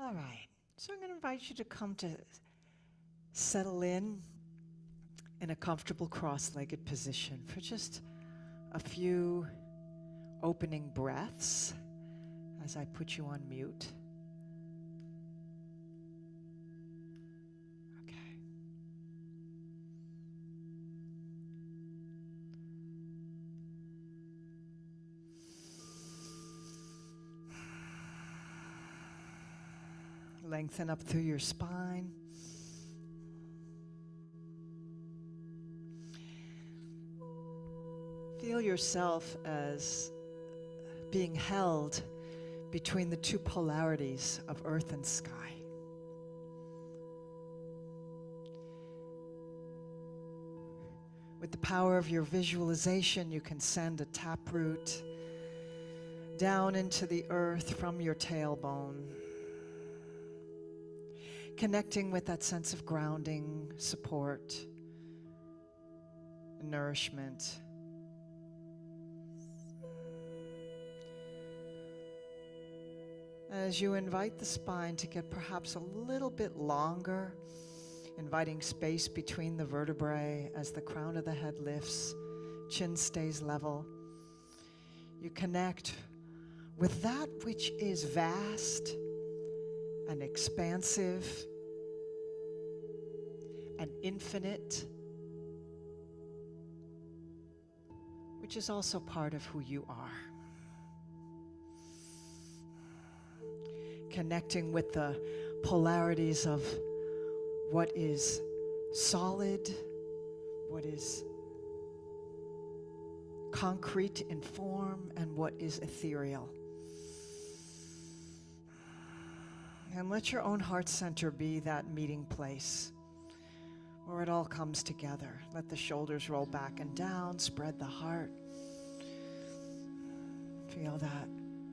All right. So I'm going to invite you to come to settle in a comfortable cross-legged position for just a few opening breaths as I put you on mute. Okay. Lengthen up through your spine. Feel yourself as being held between the two polarities of earth and sky. With the power of your visualization, you can send a taproot down into the earth from your tailbone, connecting with that sense of grounding, support, nourishment. As you invite the spine to get perhaps a little bit longer, inviting space between the vertebrae as the crown of the head lifts, chin stays level, you connect with that which is vast and expansive and infinite, which is also part of who you are. Connecting with the polarities of what is solid, what is concrete in form, and what is ethereal. And let your own heart center be that meeting place where it all comes together. Let the shoulders roll back and down, spread the heart. Feel that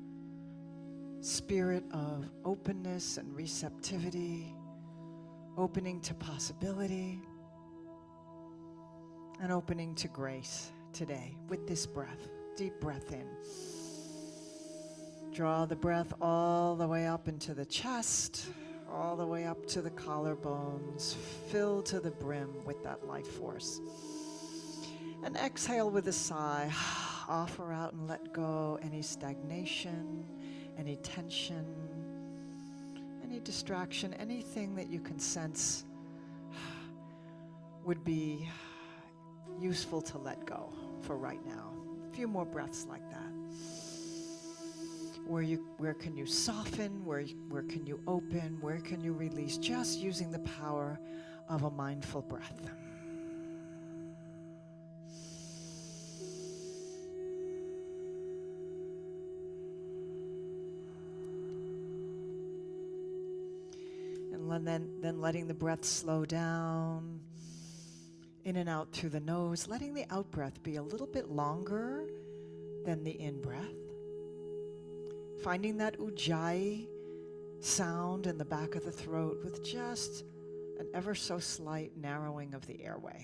spirit of openness and receptivity, opening to possibility, and opening to grace today with this breath. Deep breath in. Draw the breath all the way up into the chest, all the way up to the collarbones. Fill to the brim with that life force. And exhale with a sigh. Offer out and let go any stagnation, any tension, any distraction, anything that you can sense would be useful to let go for right now. A few more breaths like that. Where can you soften? Where can you open? Where can you release? Just using the power of a mindful breath. And then letting the breath slow down, in and out through the nose, letting the out breath be a little bit longer than the in breath. Finding that ujjayi sound in the back of the throat with just an ever so slight narrowing of the airway.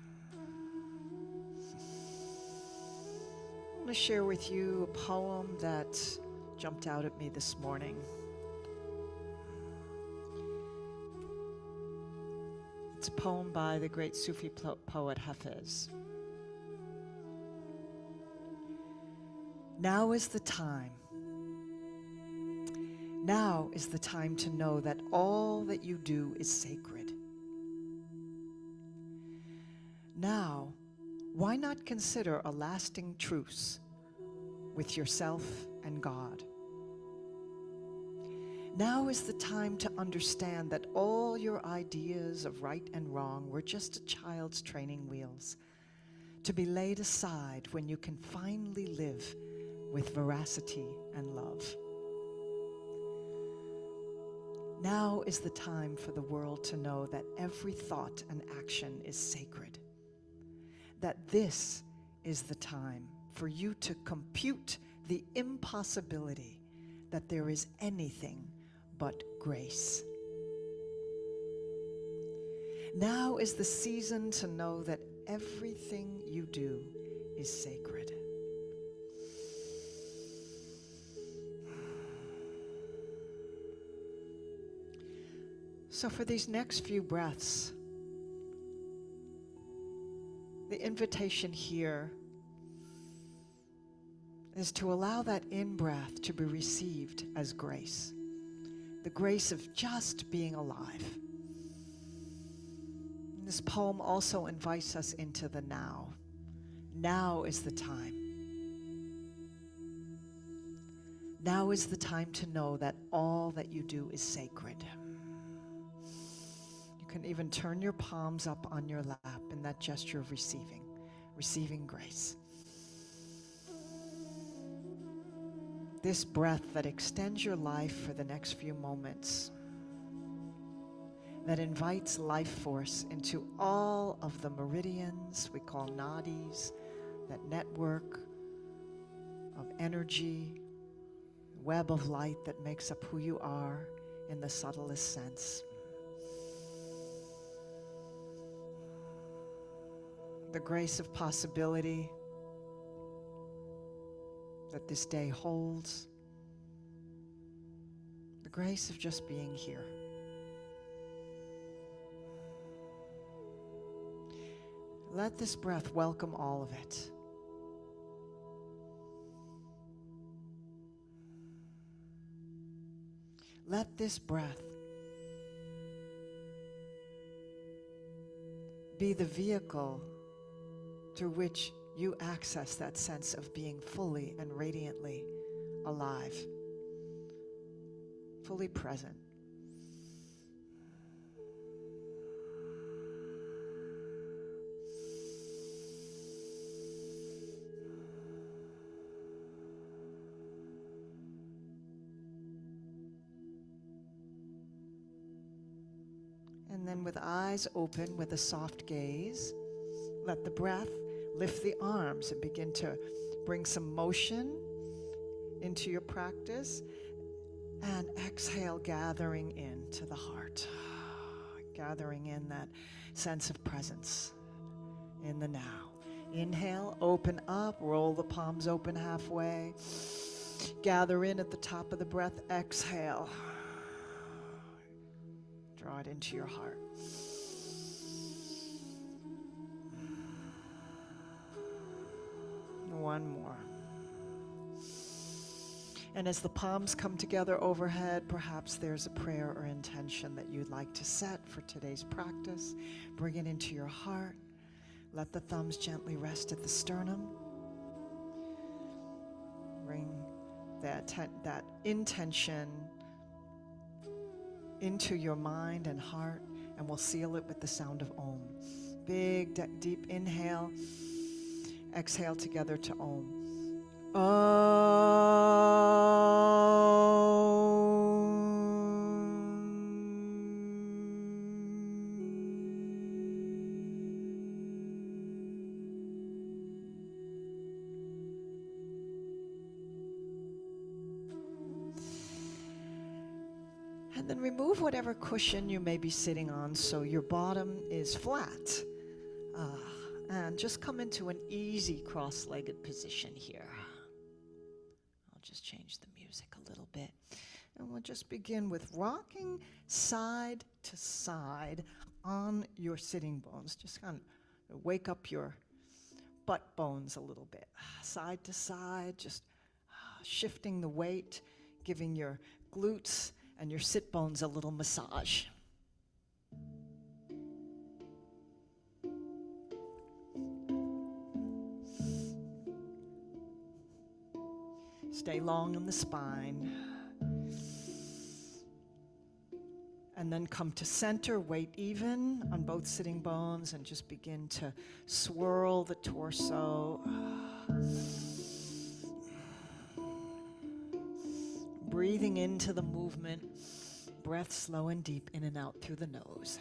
I want to share with you a poem that jumped out at me this morning. It's a poem by the great Sufi poet Hafez. Now is the time. Now is the time to know that all that you do is sacred. Now, why not consider a lasting truce with yourself and God? Now is the time to understand that all your ideas of right and wrong were just a child's training wheels, to be laid aside when you can finally live with veracity and love. Now is the time for the world to know that every thought and action is sacred. That this is the time for you to compute the impossibility that there is anything but grace. Now is the season to know that everything you do is sacred. So for these next few breaths, the invitation here is to allow that in-breath to be received as grace. The grace of just being alive. And this poem also invites us into the now. Now is the time. Now is the time to know that all that you do is sacred. You can even turn your palms up on your lap in that gesture of receiving grace. This breath that extends your life for the next few moments, that invites life force into all of the meridians we call nadis, that network of energy, web of light that makes up who you are in the subtlest sense. The grace of possibility that this day holds, the grace of just being here. Let this breath welcome all of it. Let this breath be the vehicle through which you access that sense of being fully and radiantly alive, fully present. And then with eyes open, with a soft gaze, let the breath lift the arms and begin to bring some motion into your practice. And exhale, gathering into the heart, gathering in that sense of presence in the now. Inhale, open up, roll the palms open halfway. Gather in at the top of the breath, exhale. Draw it into your heart. One more. And as the palms come together overhead, perhaps there's a prayer or intention that you'd like to set for today's practice. Bring it into your heart. Let the thumbs gently rest at the sternum. Bring that intention into your mind and heart, and we'll seal it with the sound of Om. Big, deep inhale. Exhale together to Om. And then remove whatever cushion you may be sitting on so your bottom is flat. And just come into an easy cross-legged position here. I'll just change the music a little bit. And we'll just begin with rocking side to side on your sitting bones. Just kind of wake up your butt bones a little bit. Side to side, just shifting the weight, giving your glutes and your sit bones a little massage. Stay long in the spine. And then come to center, weight even on both sitting bones, and just begin to swirl the torso. Breathing into the movement, breath slow and deep in and out through the nose.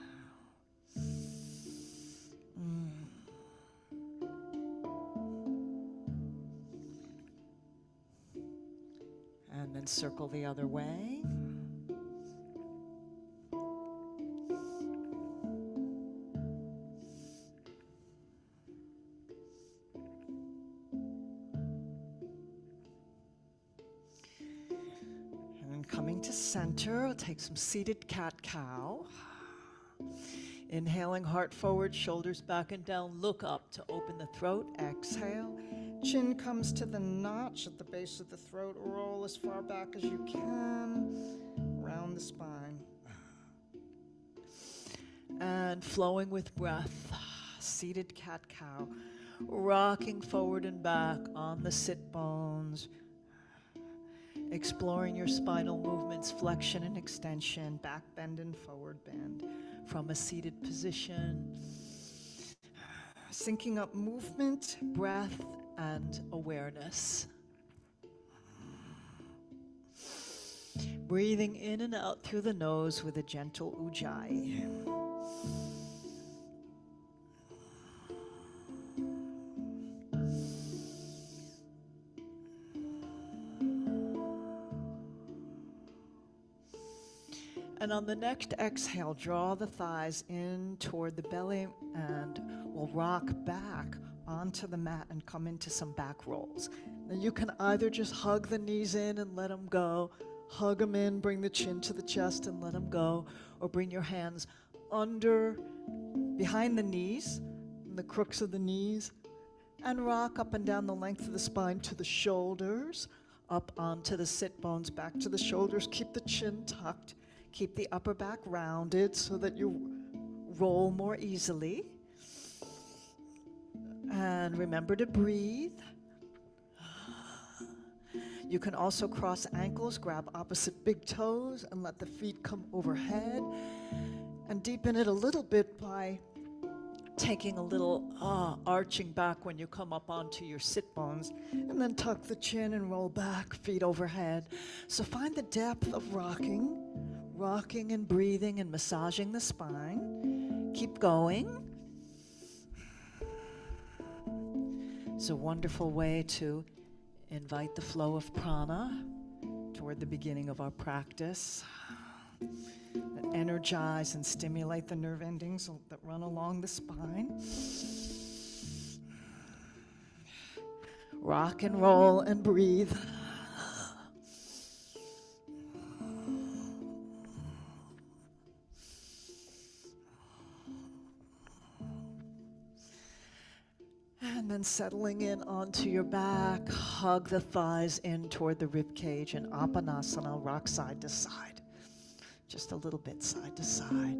And then circle the other way. Coming to center, we'll take some seated cat-cow. Inhaling, heart forward, shoulders back and down. Look up to open the throat. Exhale. Chin comes to the notch at the base of the throat. Roll as far back as you can. Round the spine. And flowing with breath. Seated cat-cow. Rocking forward and back on the sit bones. Exploring your spinal movements, flexion and extension, back bend and forward bend from a seated position. Syncing up movement, breath, and awareness. Breathing in and out through the nose with a gentle ujjayi. And on the next exhale, draw the thighs in toward the belly and we'll rock back onto the mat and come into some back rolls. Now you can either just hug the knees in and let them go, hug them in, bring the chin to the chest and let them go, or bring your hands under, behind the knees, the crooks of the knees, and rock up and down the length of the spine to the shoulders, up onto the sit bones, back to the shoulders. Keep the chin tucked. Keep the upper back rounded so that you roll more easily. And remember to breathe. You can also cross ankles, grab opposite big toes, and let the feet come overhead. And deepen it a little bit by taking a little arching back when you come up onto your sit bones. And then tuck the chin and roll back, feet overhead. So find the depth of rocking and breathing and massaging the spine. Keep going. It's a wonderful way to invite the flow of prana toward the beginning of our practice. And energize and stimulate the nerve endings that run along the spine. Rock and roll and breathe. And then settling in onto your back, hug the thighs in toward the rib cage, and Apanasana, rock side to side. Just a little bit side to side.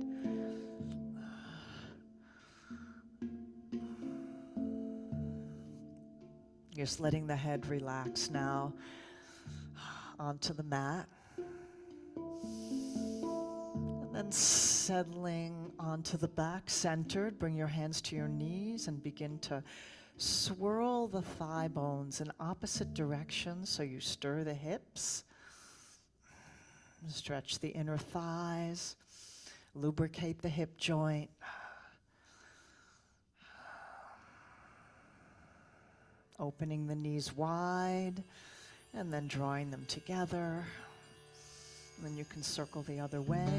Just letting the head relax now onto the mat. And then settling onto the back, centered. Bring your hands to your knees and begin to swirl the thigh bones in opposite directions so you stir the hips. Stretch the inner thighs. Lubricate the hip joint. Opening the knees wide and then drawing them together. And then you can circle the other way.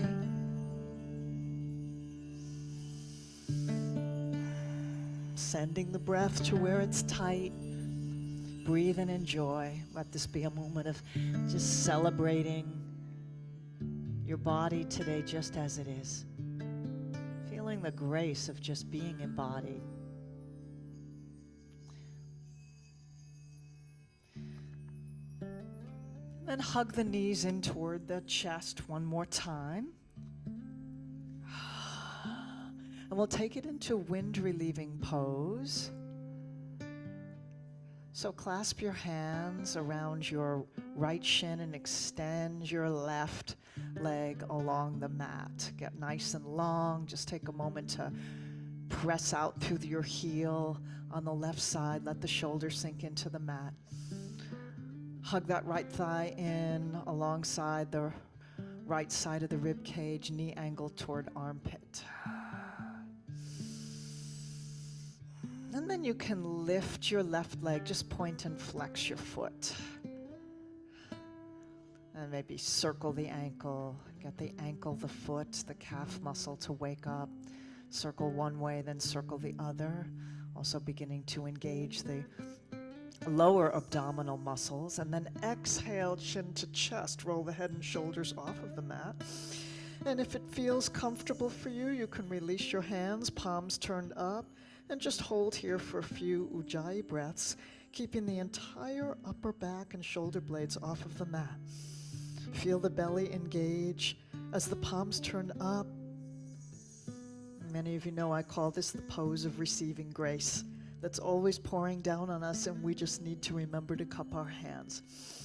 Sending the breath to where it's tight. Breathe and enjoy. Let this be a moment of just celebrating your body today just as it is. Feeling the grace of just being embodied. Then hug the knees in toward the chest one more time. And we'll take it into wind relieving pose. So clasp your hands around your right shin and extend your left leg along the mat. Get nice and long. Just take a moment to press out through your heel on the left side. Let the shoulder sink into the mat. Hug that right thigh in alongside the right side of the rib cage, knee angle toward armpit. And then you can lift your left leg, just point and flex your foot. And maybe circle the ankle, get the ankle, the foot, the calf muscle to wake up. Circle one way, then circle the other. Also beginning to engage the lower abdominal muscles, and then exhale, chin to chest. Roll the head and shoulders off of the mat. And if it feels comfortable for you, you can release your hands, palms turned up, and just hold here for a few Ujjayi breaths, keeping the entire upper back and shoulder blades off of the mat. Feel the belly engage as the palms turn up. Many of you know I call this the pose of receiving grace. That's always pouring down on us, and we just need to remember to cup our hands.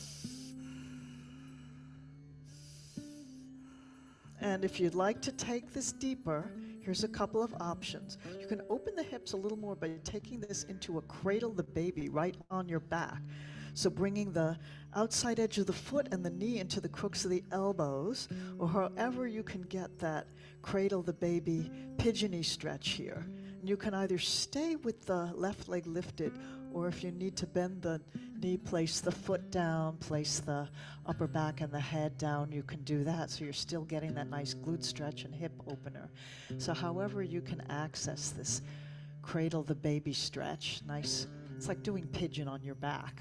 And if you'd like to take this deeper, here's a couple of options. You can open the hips a little more by taking this into a cradle the baby right on your back. So bringing the outside edge of the foot and the knee into the crooks of the elbows, or however you can get that cradle the baby pigeony stretch here. And you can either stay with the left leg lifted, or if you need to bend the knee, place the foot down, place the upper back and the head down, you can do that. So you're still getting that nice glute stretch and hip opener. So however you can access this cradle the baby stretch, nice, it's like doing pigeon on your back.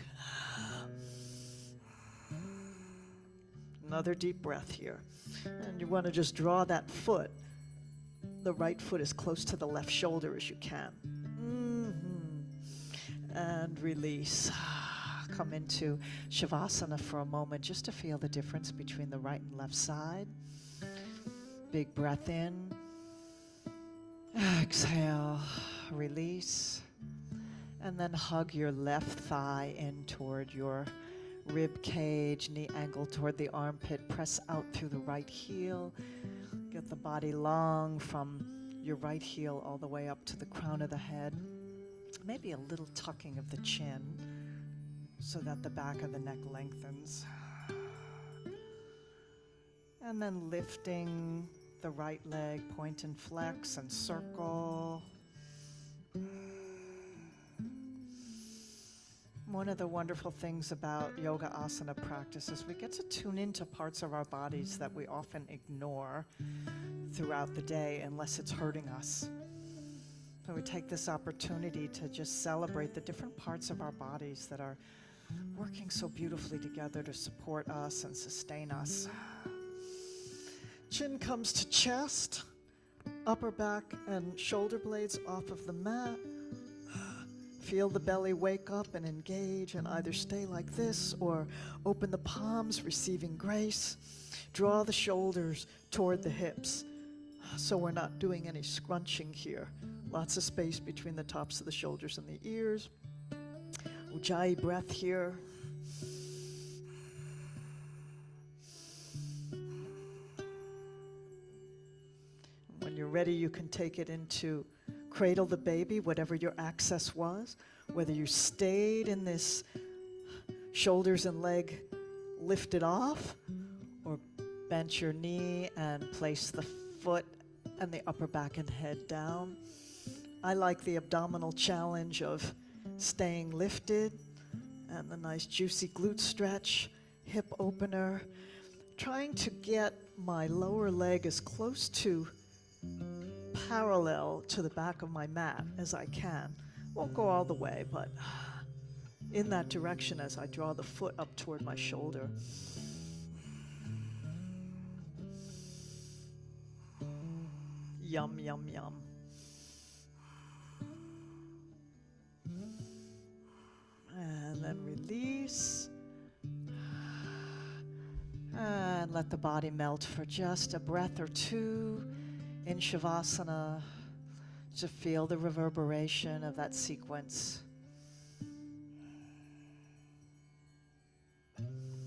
Another deep breath here. And you want to just draw that foot, the right foot, as close to the left shoulder as you can. And release. Come into Shavasana for a moment just to feel the difference between the right and left side. Big breath in. Exhale. Release. And then hug your left thigh in toward your rib cage, knee angle toward the armpit. Press out through the right heel. Get the body long from your right heel all the way up to the crown of the head. Maybe a little tucking of the chin so that the back of the neck lengthens. And then lifting the right leg, point and flex and circle. One of the wonderful things about yoga asana practice is we get to tune into parts of our bodies that we often ignore throughout the day unless it's hurting us. So we take this opportunity to just celebrate the different parts of our bodies that are working so beautifully together to support us and sustain us. Chin comes to chest, upper back and shoulder blades off of the mat. Feel the belly wake up and engage, and either stay like this or open the palms, receiving grace. Draw the shoulders toward the hips so we're not doing any scrunching here. Lots of space between the tops of the shoulders and the ears. Ujjayi breath here. When you're ready, you can take it into cradle the baby, whatever your access was, whether you stayed in this shoulders and leg lifted off, or bent your knee and place the foot and the upper back and head down. I like the abdominal challenge of staying lifted and the nice juicy glute stretch, hip opener, trying to get my lower leg as close to parallel to the back of my mat as I can. Won't go all the way, but in that direction as I draw the foot up toward my shoulder. Yum, yum, yum. And then release. And let the body melt for just a breath or two in Shavasana to feel the reverberation of that sequence. And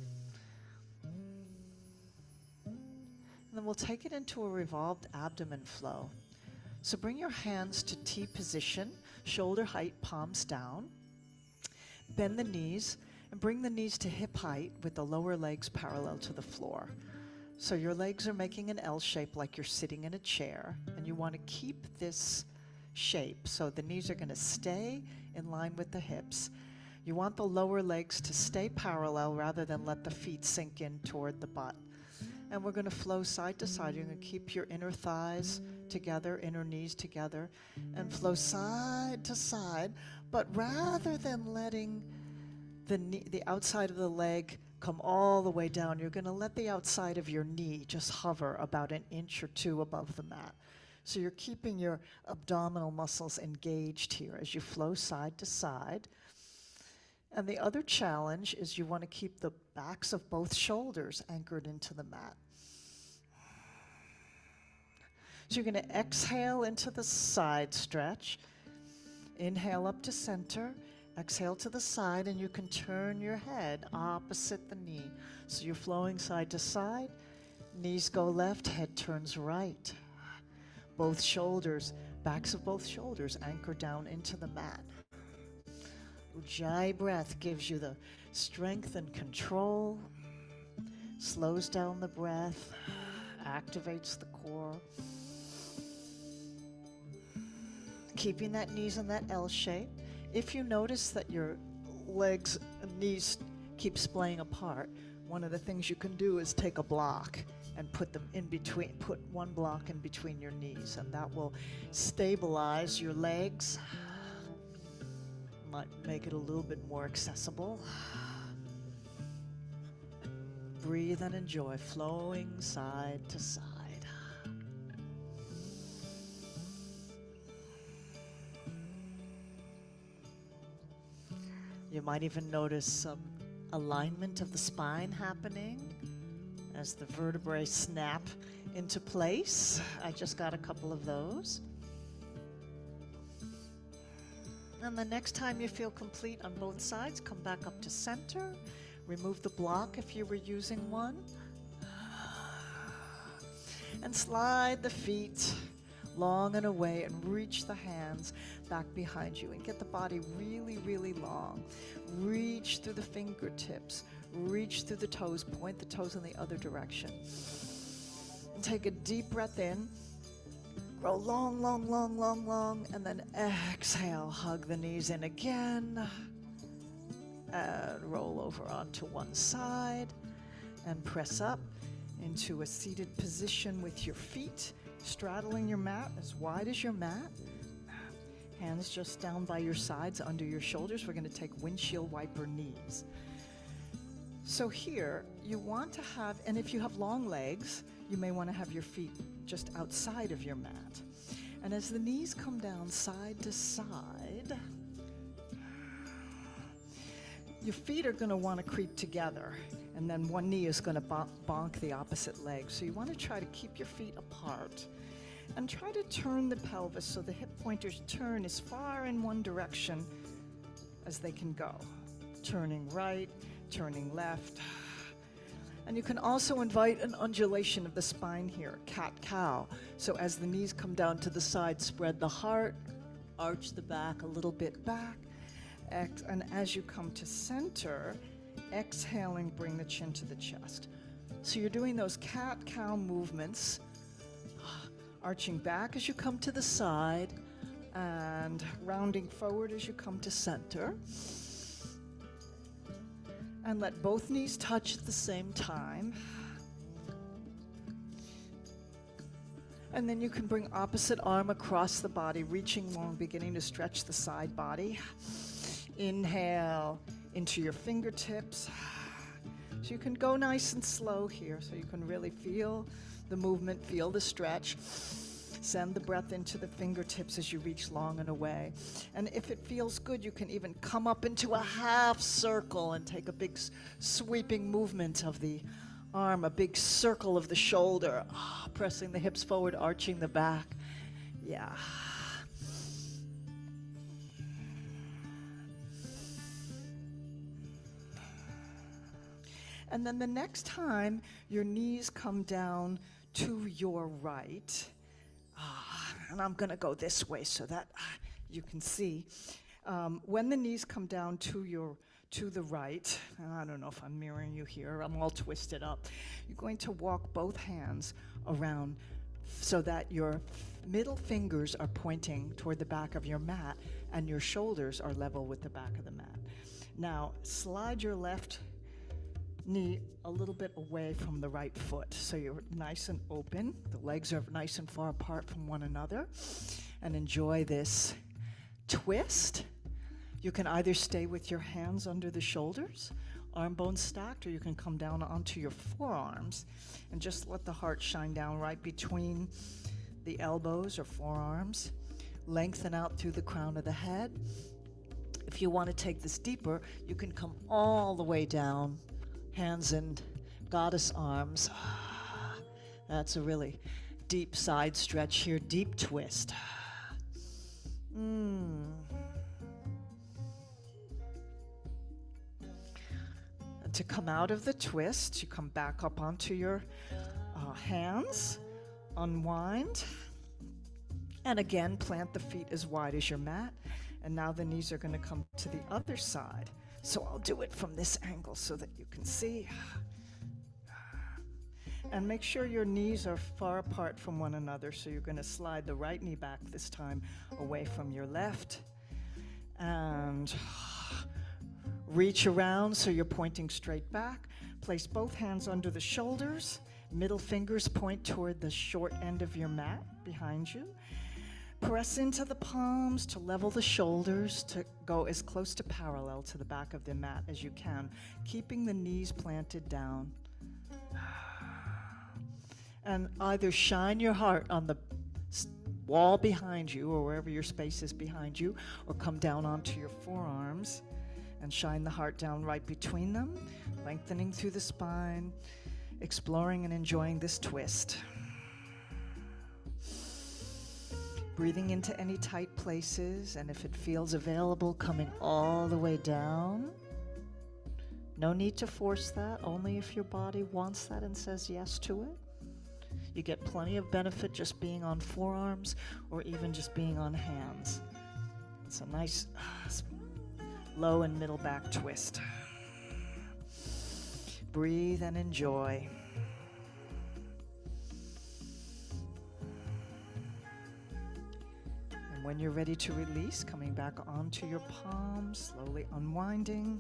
then we'll take it into a revolved abdomen flow. So bring your hands to T position, shoulder height, palms down. Bend the knees and bring the knees to hip height with the lower legs parallel to the floor. So your legs are making an L shape like you're sitting in a chair, and you want to keep this shape. So the knees are going to stay in line with the hips. You want the lower legs to stay parallel rather than let the feet sink in toward the butt. And we're going to flow side to side. You're going to keep your inner thighs together, inner knees together, and flow side to side. But rather than letting the outside of the leg come all the way down. You're going to let the outside of your knee just hover about an inch or two above the mat. So you're keeping your abdominal muscles engaged here as you flow side to side. And the other challenge is you want to keep the backs of both shoulders anchored into the mat. So you're going to exhale into the side stretch. Inhale up to center. Exhale to the side, and you can turn your head opposite the knee. So you're flowing side to side. Knees go left, head turns right. Both shoulders, backs of both shoulders anchor down into the mat. Ujjayi breath gives you the strength and control, slows down the breath, activates the core. Keeping that knees in that L shape. If you notice that your legs and knees keep splaying apart, one of the things you can do is take a block and put them in between, put one block in between your knees, and that will stabilize your legs. Might make it a little bit more accessible. Breathe and enjoy, flowing side to side. You might even notice some alignment of the spine happening as the vertebrae snap into place. I just got a couple of those. And the next time you feel complete on both sides, come back up to center. Remove the block if you were using one. And slide the feet long and away and reach the hands back behind you and get the body really, really long. Reach through the fingertips, reach through the toes, point the toes in the other direction. And take a deep breath in, grow long, long, long, long, long, and then exhale, hug the knees in again, and roll over onto one side, and press up into a seated position with your feet straddling your mat as wide as your mat. Hands just down by your sides, under your shoulders. We're going to take windshield wiper knees. So here, you want to have, and if you have long legs, you may want to have your feet just outside of your mat. And as the knees come down side to side, your feet are going to want to creep together, and then one knee is going to bonk the opposite leg. So you want to try to keep your feet apart. And try to turn the pelvis so the hip pointers turn as far in one direction as they can go. Turning right, turning left. And you can also invite an undulation of the spine here, cat-cow. So as the knees come down to the side, spread the heart, arch the back a little bit back. And as you come to center, exhaling, bring the chin to the chest. So you're doing those cat-cow movements, arching back as you come to the side and rounding forward as you come to center. And let both knees touch at the same time. And then you can bring opposite arm across the body, reaching long, beginning to stretch the side body. Inhale into your fingertips. So you can go nice and slow here so you can really feel the movement, feel the stretch. Send the breath into the fingertips as you reach long and away. And if it feels good, you can even come up into a half circle and take a big sweeping movement of the arm, a big circle of the shoulder, pressing the hips forward, arching the back. Yeah. And then the next time your knees come down to your right, and I'm going to go this way so that you can see. When the knees come down to the right, and I don't know if I'm mirroring you here, I'm all twisted up. You're going to walk both hands around so that your middle fingers are pointing toward the back of your mat and your shoulders are level with the back of the mat. Now, slide your left knee a little bit away from the right foot. So you're nice and open. The legs are nice and far apart from one another. And enjoy this twist. You can either stay with your hands under the shoulders, arm bones stacked, or you can come down onto your forearms and just let the heart shine down right between the elbows or forearms. Lengthen out through the crown of the head. If you want to take this deeper, you can come all the way down, hands in goddess arms. That's a really deep side stretch here, deep twist. To come out of the twist, you come back up onto your hands, unwind, and again, plant the feet as wide as your mat. And now the knees are going to come to the other side. So I'll do it from this angle so that you can see. And make sure your knees are far apart from one another. So you're going to slide the right knee back this time away from your left. And reach around so you're pointing straight back. Place both hands under the shoulders. Middle fingers point toward the short end of your mat behind you. Press into the palms to level the shoulders, to go as close to parallel to the back of the mat as you can, keeping the knees planted down. And either shine your heart on the wall behind you or wherever your space is behind you, or come down onto your forearms and shine the heart down right between them, lengthening through the spine, exploring and enjoying this twist. Breathing into any tight places, and if it feels available, coming all the way down. No need to force that, only if your body wants that and says yes to it. You get plenty of benefit just being on forearms or even just being on hands. It's a nice low and middle back twist. Breathe and enjoy. And when you're ready to release, coming back onto your palms, slowly unwinding.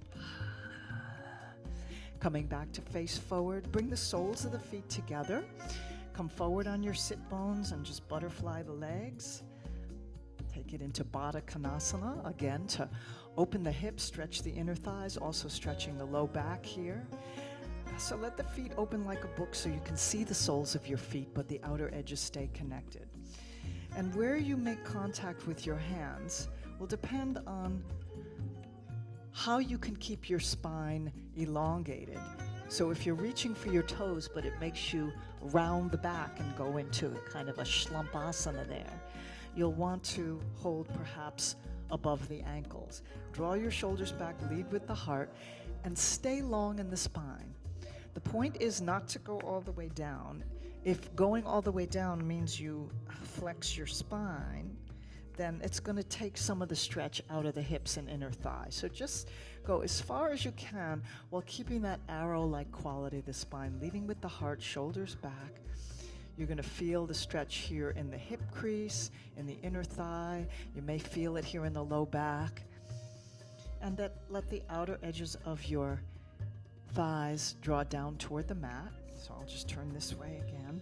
Coming back to face forward. Bring the soles of the feet together. Come forward on your sit bones and just butterfly the legs. Take it into Baddha Konasana, again, to open the hips, stretch the inner thighs, also stretching the low back here. So let the feet open like a book so you can see the soles of your feet, but the outer edges stay connected. And where you make contact with your hands will depend on how you can keep your spine elongated. So if you're reaching for your toes, but it makes you round the back and go into kind of a shlumpasana there, you'll want to hold perhaps above the ankles. Draw your shoulders back, lead with the heart, and stay long in the spine. The point is not to go all the way down. If going all the way down means you flex your spine, then it's going to take some of the stretch out of the hips and inner thighs. So just go as far as you can while keeping that arrow-like quality of the spine, leading with the heart, shoulders back. You're going to feel the stretch here in the hip crease, in the inner thigh. You may feel it here in the low back. And let the outer edges of your thighs draw down toward the mat. So I'll just turn this way again.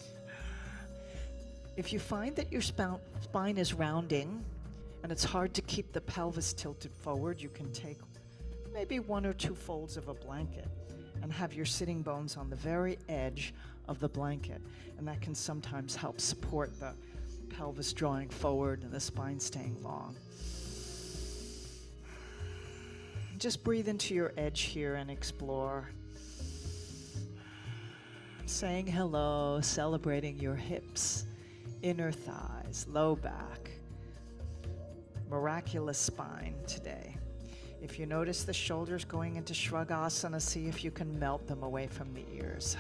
If you find that your spine is rounding and it's hard to keep the pelvis tilted forward, you can take maybe 1 or 2 folds of a blanket and have your sitting bones on the very edge of the blanket. And that can sometimes help support the pelvis drawing forward and the spine staying long. Just breathe into your edge here and explore. Saying hello, celebrating your hips, inner thighs, low back, miraculous spine today. If you notice the shoulders going into Shrugasana, see if you can melt them away from the ears.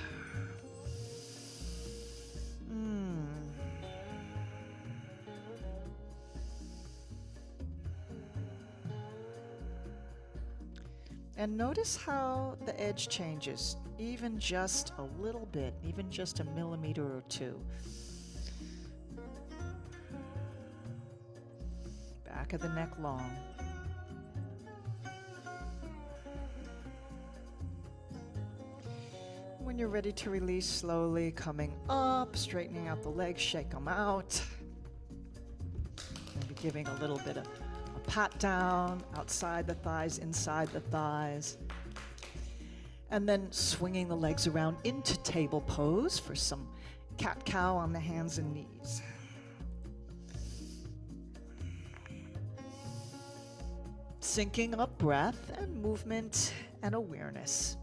And notice how the edge changes, even just a little bit, even just a millimeter or 2. Back of the neck long. When you're ready to release, slowly coming up, straightening out the legs, shake them out. Maybe giving a little bit of a pat down, outside the thighs, inside the thighs. And then swinging the legs around into table pose for some cat-cow on the hands and knees. Syncing up breath and movement and awareness.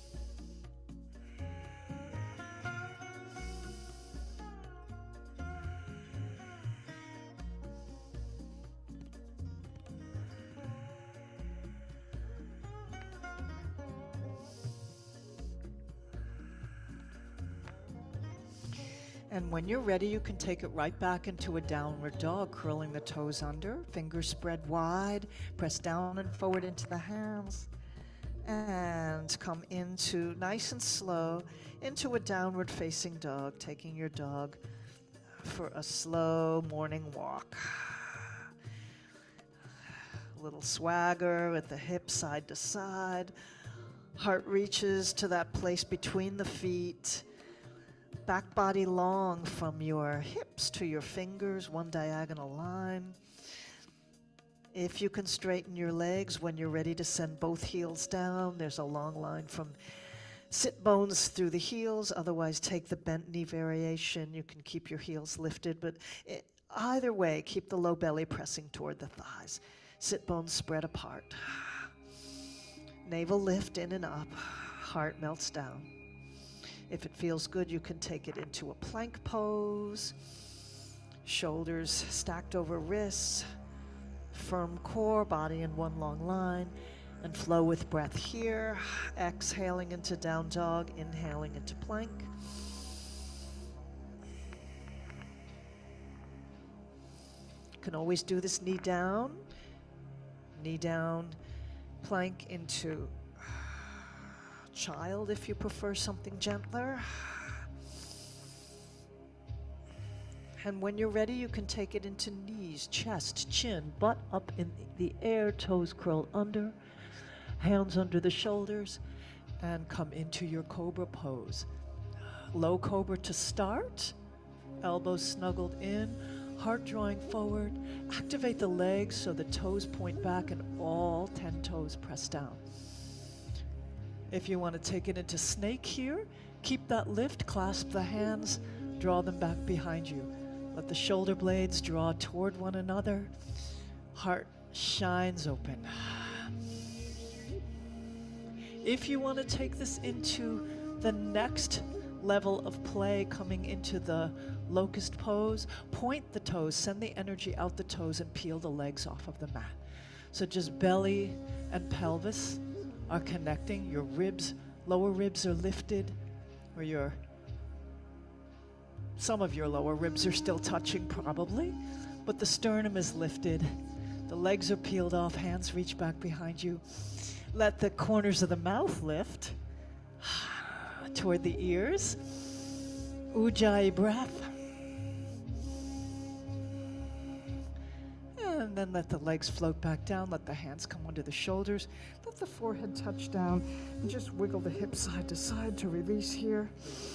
And when you're ready, you can take it right back into a downward dog, curling the toes under, fingers spread wide, press down and forward into the hands, and come into, nice and slow, into a downward facing dog, taking your dog for a slow morning walk. A little swagger with the hips side to side, heart reaches to that place between the feet. Back body long from your hips to your fingers, one diagonal line. If you can straighten your legs when you're ready to send both heels down, there's a long line from sit bones through the heels. Otherwise, take the bent knee variation. You can keep your heels lifted, but either way, keep the low belly pressing toward the thighs. Sit bones spread apart. Navel lift in and up. Heart melts down. If it feels good, you can take it into a plank pose. Shoulders stacked over wrists. Firm core, body in one long line. And flow with breath here. Exhaling into down dog, inhaling into plank. You can always do this knee down, plank into child if you prefer something gentler. And when you're ready, you can take it into knees, chest, chin, butt up in the air, toes curl under, hands under the shoulders, and come into your cobra pose. Low cobra to start, elbows snuggled in, heart drawing forward. Activate the legs so the toes point back and all 10 toes press down. If you want to take it into snake here, keep that lift, clasp the hands, draw them back behind you. Let the shoulder blades draw toward one another. Heart shines open. If you want to take this into the next level of play, coming into the locust pose, point the toes, send the energy out the toes and peel the legs off of the mat. So just belly and pelvis are connecting. Your ribs, lower ribs are lifted, or some of your lower ribs are still touching probably, but the sternum is lifted. The legs are peeled off, hands reach back behind you. Let the corners of the mouth lift toward the ears. Ujjayi breath. And then let the legs float back down. Let the hands come under the shoulders. Let the forehead touch down. And just wiggle the hips side to side to release here.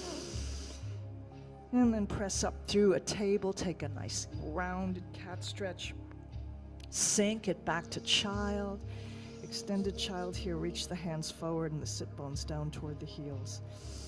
And then press up through a table. Take a nice rounded cat stretch. Sink it back to child. Extended child here. Reach the hands forward and the sit bones down toward the heels.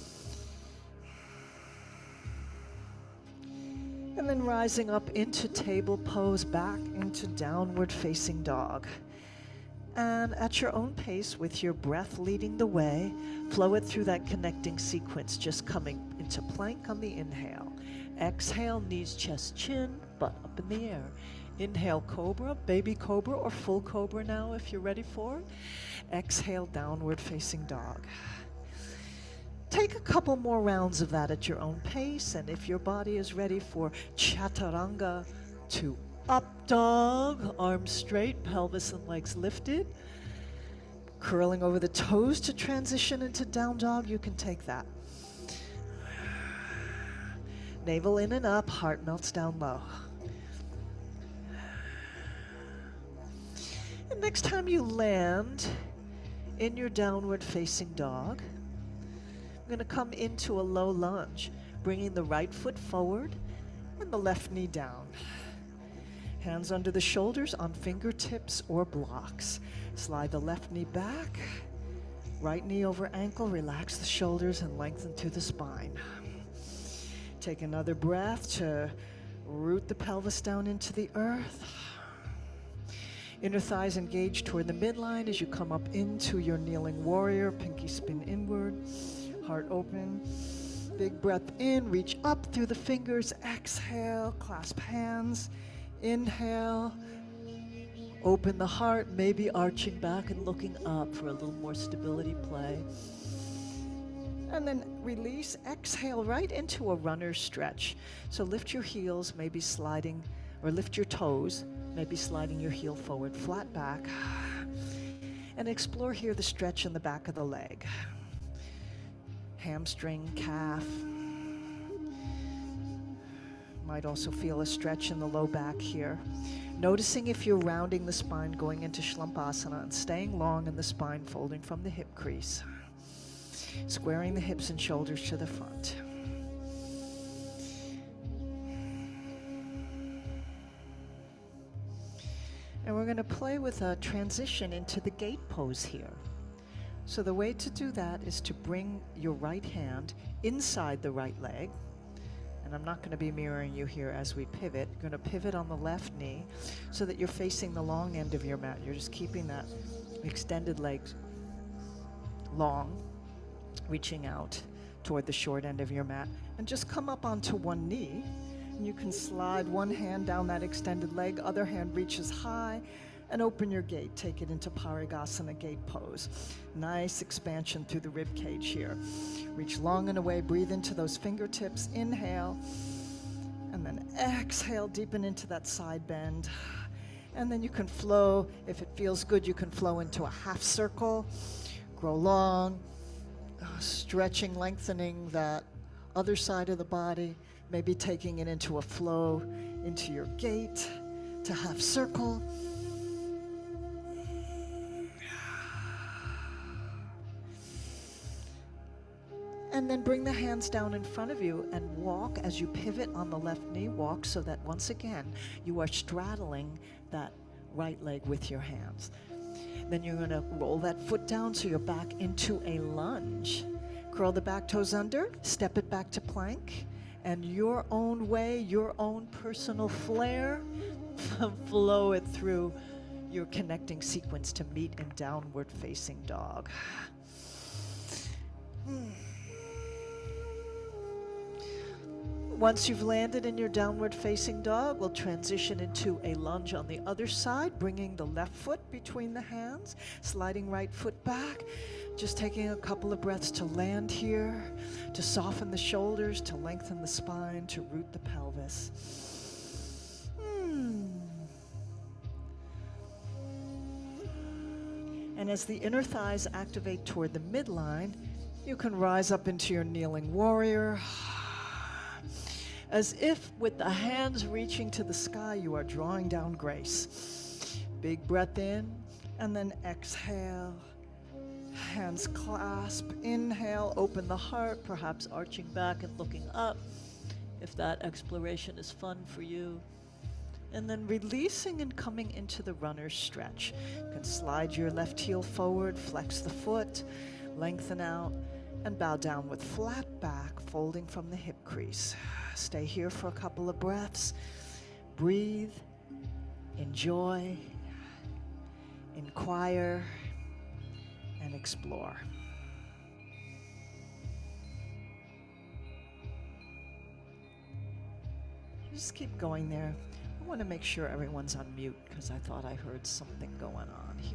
And then rising up into table pose, back into downward facing dog. And at your own pace, with your breath leading the way, flow it through that connecting sequence, just coming into plank on the inhale. Exhale, knees, chest, chin, butt up in the air. Inhale, cobra, baby cobra, or full cobra now if you're ready for it. Exhale, downward facing dog. Take a couple more rounds of that at your own pace, and if your body is ready for chaturanga, to up dog, arms straight, pelvis and legs lifted. Curling over the toes to transition into down dog, you can take that. Navel in and up, heart melts down low. And next time you land in your downward facing dog, I'm going to come into a low lunge, bringing the right foot forward and the left knee down. Hands under the shoulders on fingertips or blocks. Slide the left knee back, right knee over ankle, relax the shoulders and lengthen through the spine. Take another breath to root the pelvis down into the earth. Inner thighs engage toward the midline as you come up into your kneeling warrior. Pinky spin inward, heart open. Big breath in, reach up through the fingers. Exhale, clasp hands. Inhale, open the heart, maybe arching back and looking up for a little more stability play. And then release, exhale right into a runner's stretch. So lift your heels, maybe sliding, or lift your toes, maybe sliding your heel forward, flat back. And explore here the stretch in the back of the leg. Hamstring, calf. Might also feel a stretch in the low back here. Noticing if you're rounding the spine going into Shalampasana and staying long in the spine, folding from the hip crease. Squaring the hips and shoulders to the front. And we're going to play with a transition into the gate pose here. So the way to do that is to bring your right hand inside the right leg. And I'm not going to be mirroring you here as we pivot. You're going to pivot on the left knee so that you're facing the long end of your mat. You're just keeping that extended legs long, reaching out toward the short end of your mat. And just come up onto one knee. And you can slide one hand down that extended leg, other hand reaches high, and open your gate. Take it into Parigasana gate pose. Nice expansion through the rib cage here. Reach long and away, breathe into those fingertips, inhale, and then exhale, deepen into that side bend. And then you can flow, if it feels good, you can flow into a half circle, grow long, stretching, lengthening that other side of the body, maybe taking it into a flow into your gate to half circle. And then bring the hands down in front of you and walk as you pivot on the left knee. Walk so that once again, you are straddling that right leg with your hands. Then you're going to roll that foot down so you're back into a lunge. Curl the back toes under, step it back to plank, and your own way, your own personal flair, flow it through your connecting sequence to meet in downward facing dog. Once you've landed in your downward facing dog, we'll transition into a lunge on the other side, bringing the left foot between the hands, sliding right foot back, just taking a couple of breaths to land here, to soften the shoulders, to lengthen the spine, to root the pelvis. And as the inner thighs activate toward the midline, you can rise up into your kneeling warrior. As if with the hands reaching to the sky, you are drawing down grace. Big breath in, and then exhale. Hands clasp, inhale, open the heart, perhaps arching back and looking up, if that exploration is fun for you. And then releasing and coming into the runner's stretch. You can slide your left heel forward, flex the foot, lengthen out, and bow down with flat back, folding from the hip crease. Stay here for a couple of breaths. Breathe, enjoy, inquire, and explore. Just keep going there. I want to make sure everyone's on mute because I thought I heard something going on here.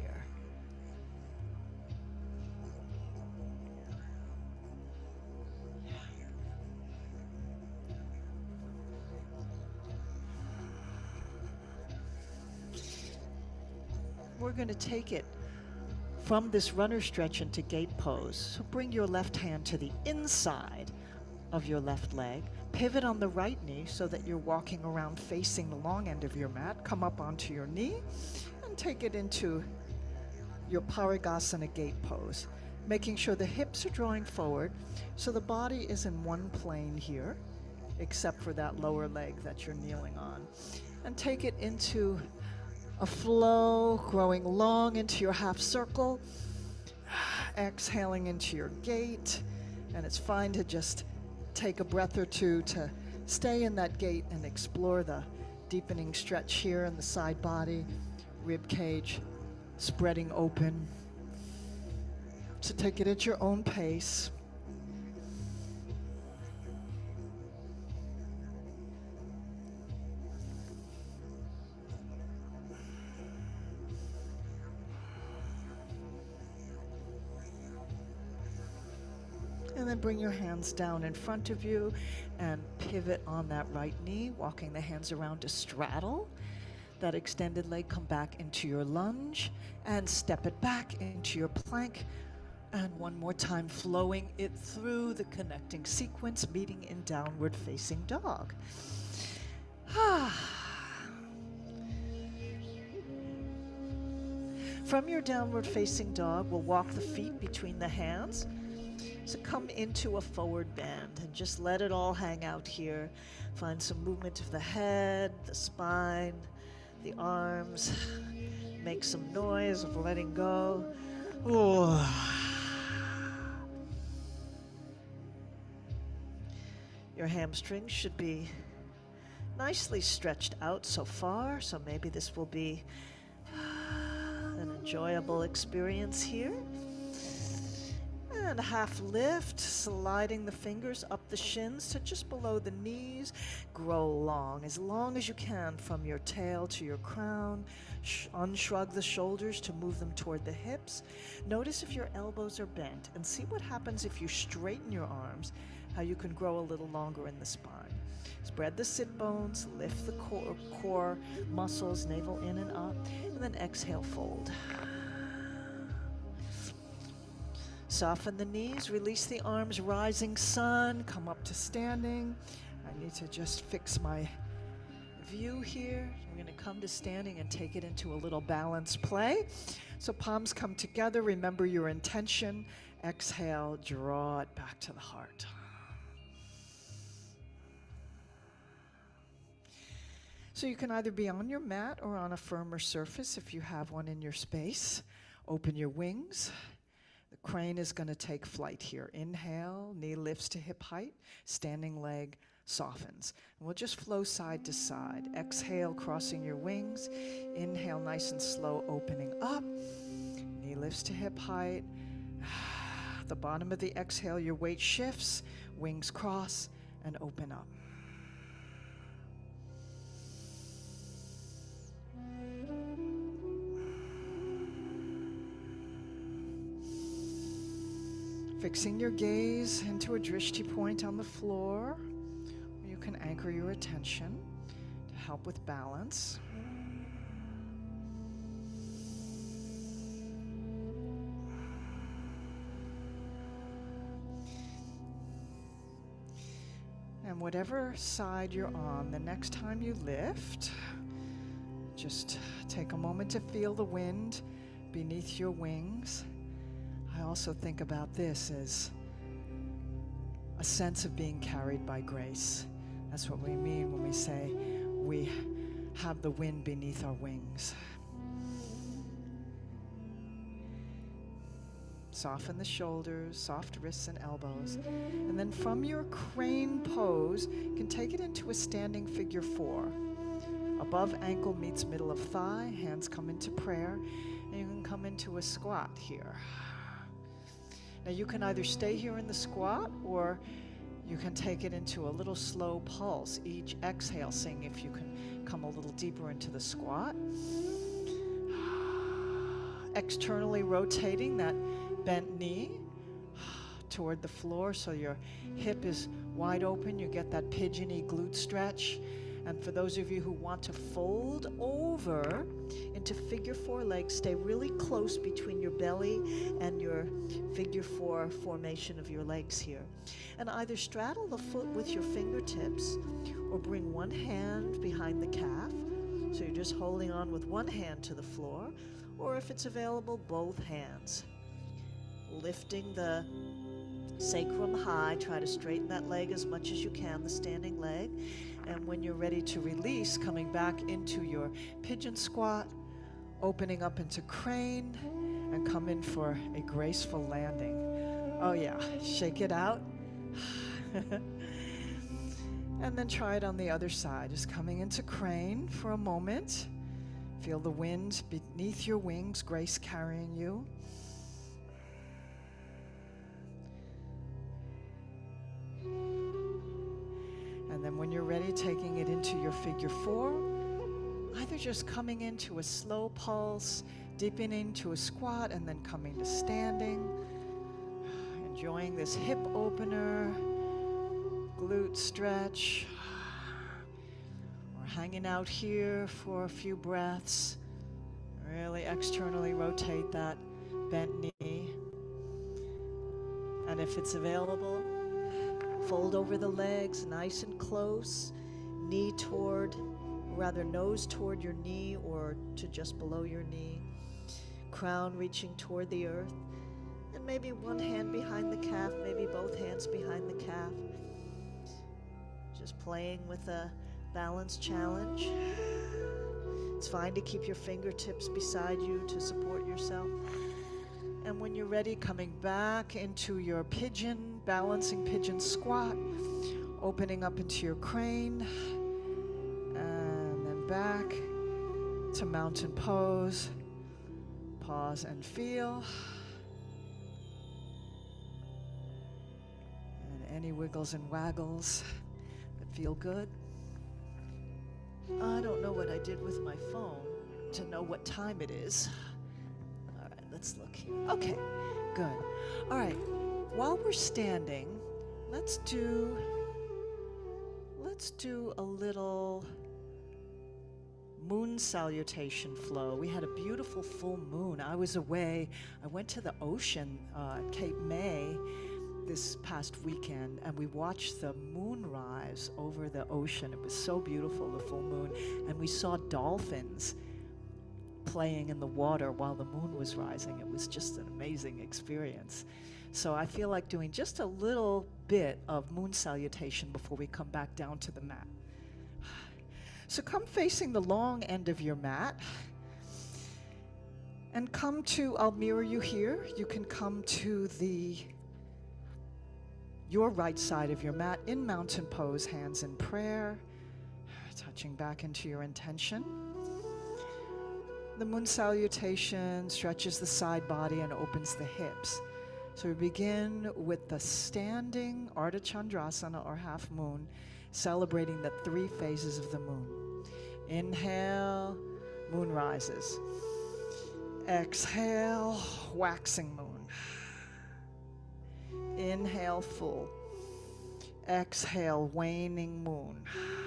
We're going to take it from this runner stretch into gate pose. So bring your left hand to the inside of your left leg. Pivot on the right knee so that you're walking around facing the long end of your mat. Come up onto your knee and take it into your Parigasana gate pose. Making sure the hips are drawing forward so the body is in one plane here, except for that lower leg that you're kneeling on. And take it into a flow, growing long into your half circle, exhaling into your gate. And it's fine to just take a breath or two to stay in that gate and explore the deepening stretch here in the side body, rib cage spreading open. So take it at your own pace. And then bring your hands down in front of you and pivot on that right knee, walking the hands around to straddle. That extended leg, come back into your lunge and step it back into your plank. And one more time, flowing it through the connecting sequence, meeting in downward facing dog. From your downward facing dog, we'll walk the feet between the hands. So come into a forward bend and just let it all hang out here. Find some movement of the head, the spine, the arms. Make some noise of letting go. Ooh. Your hamstrings should be nicely stretched out so far, so maybe this will be an enjoyable experience here. And half lift, sliding the fingers up the shins to just below the knees. Grow long as you can from your tail to your crown. Unshrug the shoulders to move them toward the hips. Notice if your elbows are bent and see what happens if you straighten your arms, how you can grow a little longer in the spine. Spread the sit bones, lift the core muscles, navel in and up, and then exhale, fold. Soften the knees, release the arms, rising sun, come up to standing. I need to just fix my view here. We're going to come to standing and take it into a little balanced play. So palms come together, remember your intention. Exhale, draw it back to the heart. So you can either be on your mat or on a firmer surface if you have one in your space. Open your wings. The crane is going to take flight here. Inhale, knee lifts to hip height, standing leg softens. And we'll just flow side to side. Exhale, crossing your wings. Inhale, nice and slow, opening up. Knee lifts to hip height. At the bottom of the exhale, your weight shifts, wings cross, and open up. Fixing your gaze into a drishti point on the floor, where you can anchor your attention to help with balance. And whatever side you're on, the next time you lift, just take a moment to feel the wind beneath your wings. I also think about this as a sense of being carried by grace. That's what we mean when we say we have the wind beneath our wings. Soften the shoulders, soft wrists and elbows. And then from your crane pose, you can take it into a standing figure 4. Above ankle meets middle of thigh, hands come into prayer, and you can come into a squat here. Now you can either stay here in the squat or you can take it into a little slow pulse. Each exhale, seeing if you can come a little deeper into the squat. Externally rotating that bent knee toward the floor so your hip is wide open. You get that pigeony glute stretch. And for those of you who want to fold over into figure 4 legs, stay really close between your belly and your figure 4 formation of your legs here. And either straddle the foot with your fingertips or bring one hand behind the calf. So you're just holding on with one hand to the floor, or if it's available, both hands. Lifting the Sacrum high. Try to straighten that leg as much as you can, the standing leg. And when you're ready to release, coming back into your pigeon squat, opening up into crane, and come in for a graceful landing. Oh yeah, shake it out. And then try it on the other side. Just coming into crane for a moment. Feel the wind beneath your wings, grace carrying you. And then when you're ready, taking it into your figure four, either just coming into a slow pulse, dipping into a squat, and then coming to standing. Enjoying this hip opener, glute stretch. We're hanging out here for a few breaths. Really externally rotate that bent knee. And if it's available, fold over the legs nice and close, knee toward, rather nose toward your knee or to just below your knee. Crown reaching toward the earth. And maybe one hand behind the calf, maybe both hands behind the calf. Just playing with a balance challenge. It's fine to keep your fingertips beside you to support yourself. And when you're ready, coming back into your pigeon, balancing pigeon squat, opening up into your crane, and then back to mountain pose. Pause and feel. And any wiggles and waggles that feel good. I don't know what I did with my phone to know what time it is. All right, let's look here. Okay, good. All right, while we're standing, let's do a little moon salutation flow. We had a beautiful full moon. I was away. I went to the ocean at Cape May this past weekend, and we watched the moon rise over the ocean. It was so beautiful, the full moon. And we saw dolphins playing in the water while the moon was rising. It was just an amazing experience. So I feel like doing just a little bit of moon salutation before we come back down to the mat. So come facing the long end of your mat and come to, I'll mirror you here. You can come to your right side of your mat in mountain pose, hands in prayer, touching back into your intention. The moon salutation stretches the side body and opens the hips. So we begin with the standing Ardha Chandrasana or half moon, celebrating the 3 phases of the moon. Inhale, moon rises. Exhale, waxing moon. Inhale, full. Exhale, waning moon.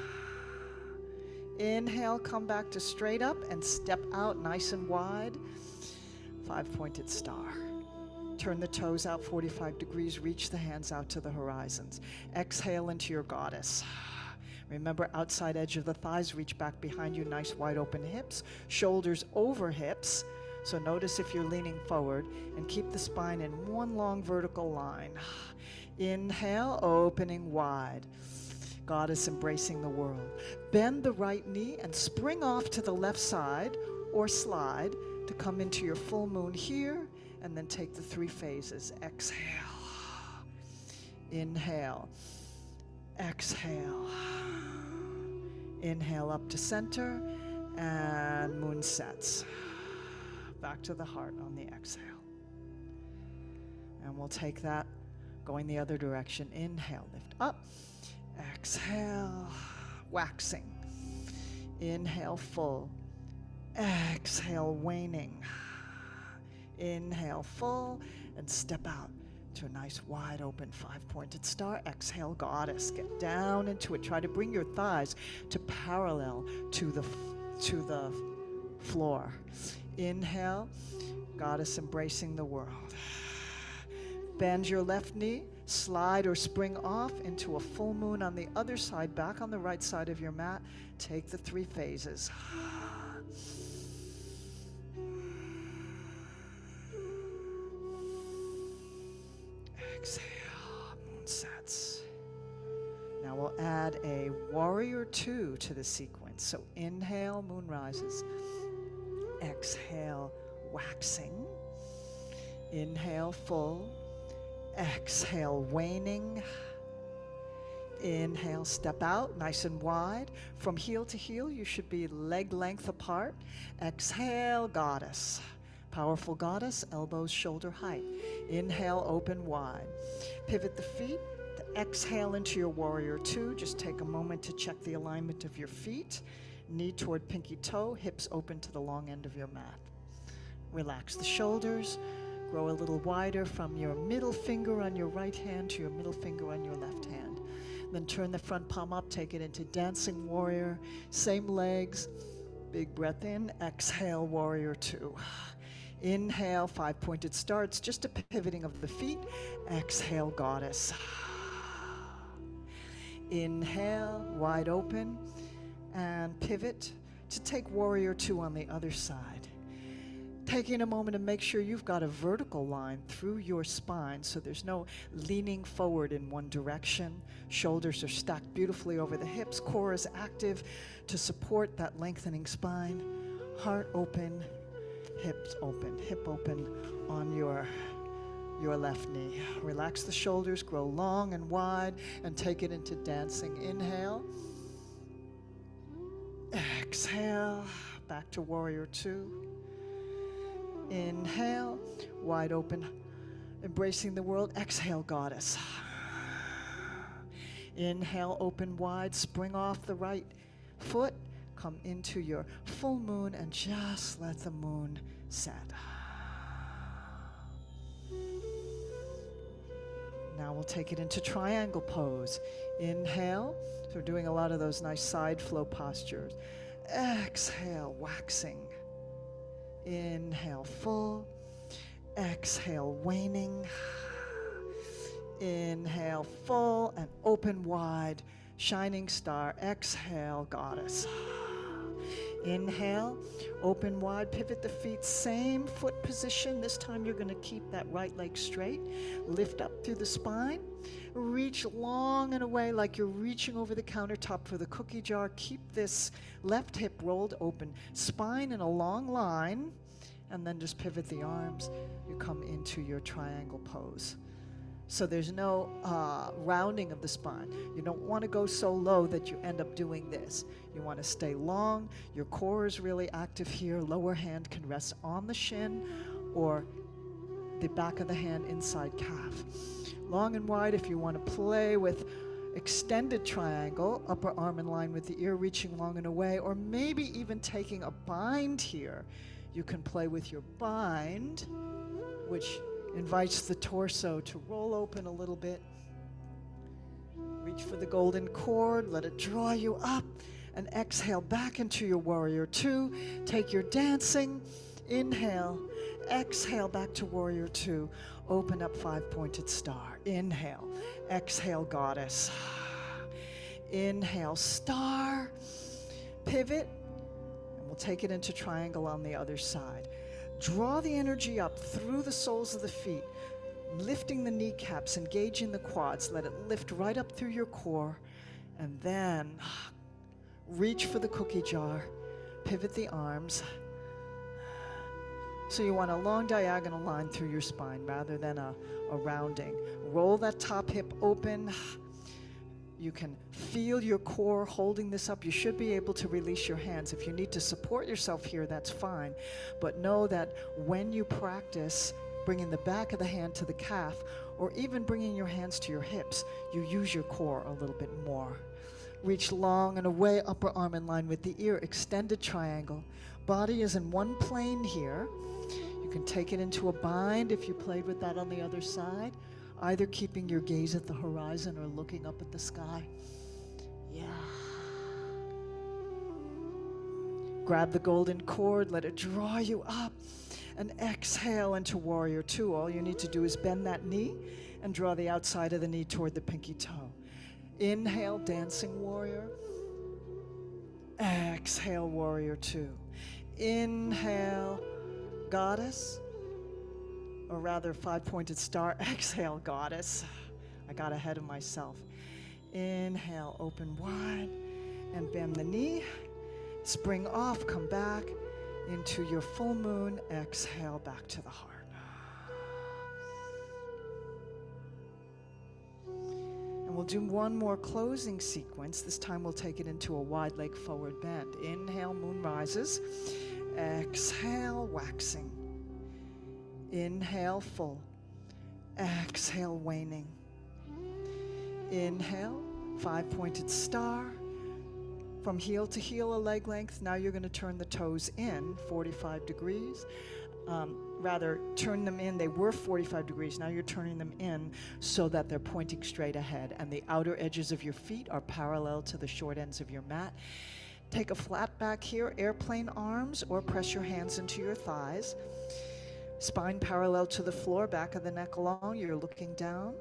Inhale, come back to straight up and step out nice and wide. 5-pointed star. Turn the toes out 45 degrees, reach the hands out to the horizons. Exhale into your goddess. Remember, outside edge of the thighs, reach back behind you, nice wide open hips, shoulders over hips. So notice if you're leaning forward, and keep the spine in one long vertical line. Inhale, opening wide. Goddess embracing the world. Bend the right knee and spring off to the left side or slide to come into your full moon here, and then take the 3 phases. Exhale. Inhale. Exhale. Inhale up to center, and moon sets. Back to the heart on the exhale. And we'll take that going the other direction. Inhale, lift up. Exhale, waxing. Inhale, full. Exhale, waning. Inhale, full, and step out to a nice wide open 5-pointed star. Exhale, goddess. Get down into it. Try to bring your thighs to parallel to the floor. Inhale, goddess embracing the world. Bend your left knee, slide or spring off into a full moon on the other side, back on the right side of your mat. Take the 3 phases. Exhale. we'll add a warrior 2 to the sequence. So inhale, moon rises. Exhale, waxing. Inhale, full. Exhale, waning. Inhale, step out, nice and wide. From heel to heel, you should be leg length apart. Exhale, goddess. Powerful goddess, elbows shoulder height. Inhale, open wide. Pivot the feet. Exhale into your warrior 2. Just take a moment to check the alignment of your feet. Knee toward pinky toe, hips open to the long end of your mat. Relax the shoulders. Grow a little wider from your middle finger on your right hand to your middle finger on your left hand. Then turn the front palm up, take it into dancing warrior. Same legs. Big breath in. Exhale, warrior 2. Inhale, 5-pointed starts, just a pivoting of the feet. Exhale, goddess. Inhale, wide open, and pivot to take warrior 2 on the other side. Taking a moment to make sure you've got a vertical line through your spine so there's no leaning forward in one direction. Shoulders are stacked beautifully over the hips. Core is active to support that lengthening spine. Heart open, hips open, hip open on your left knee. Relax the shoulders, grow long and wide, and take it into dancing. Inhale. Exhale, back to warrior 2. Inhale, wide open, embracing the world. Exhale, goddess. Inhale, open wide, spring off the right foot, come into your full moon, and just let the moon set. Now we'll take it into triangle pose. Inhale, so we're doing a lot of those nice side flow postures. Exhale, waxing. Inhale, full. Exhale, waning. Inhale, full and open wide. Shining star. Exhale, goddess. Inhale, open wide, pivot the feet, same foot position. This time you're going to keep that right leg straight. Lift up through the spine. Reach long and away like you're reaching over the countertop for the cookie jar. Keep this left hip rolled open. Spine in a long line. And then just pivot the arms. You come into your triangle pose. So there's no rounding of the spine. You don't want to go so low that you end up doing this. You want to stay long. Your core is really active here. Lower hand can rest on the shin or the back of the hand inside calf. Long and wide if you want to play with extended triangle, upper arm in line with the ear, reaching long and away, or maybe even taking a bind here. You can play with your bind, which invites the torso to roll open a little bit. Reach for the golden cord, let it draw you up, and exhale back into your warrior 2. Take your dancing, inhale, exhale back to warrior 2. Open up 5-pointed star. Inhale, exhale, goddess. Inhale, star, pivot, and we'll take it into triangle on the other side. Draw the energy up through the soles of the feet, lifting the kneecaps, engaging the quads. Let it lift right up through your core. And then reach for the cookie jar. Pivot the arms. So you want a long diagonal line through your spine rather than a rounding. Roll that top hip open. You can feel your core holding this up. You should be able to release your hands. If you need to support yourself here, that's fine. But know that when you practice bringing the back of the hand to the calf, or even bringing your hands to your hips, you use your core a little bit more. Reach long and away, upper arm in line with the ear, extended triangle. Body is in one plane here. You can take it into a bind if you played with that on the other side. Either keeping your gaze at the horizon or looking up at the sky. Yeah. Grab the golden cord, let it draw you up, and exhale into warrior 2. All you need to do is bend that knee and draw the outside of the knee toward the pinky toe. Inhale, dancing warrior. Exhale, warrior 2. Inhale, goddess. Or rather, 5-pointed star. Exhale, goddess. I got ahead of myself. Inhale, open wide and bend the knee. Spring off, come back into your full moon. Exhale, back to the heart. And we'll do one more closing sequence. This time we'll take it into a wide leg forward bend. Inhale, moon rises. Exhale, waxing. Inhale, full. Exhale, waning. Inhale, 5-pointed star. From heel to heel, a leg length. Now you're going to turn the toes in 45 degrees. Rather, turn them in. They were 45 degrees. Now you're turning them in so that they're pointing straight ahead. And the outer edges of your feet are parallel to the short ends of your mat. Take a flat back here, airplane arms, or press your hands into your thighs. Spine parallel to the floor, back of the neck long. You're looking down.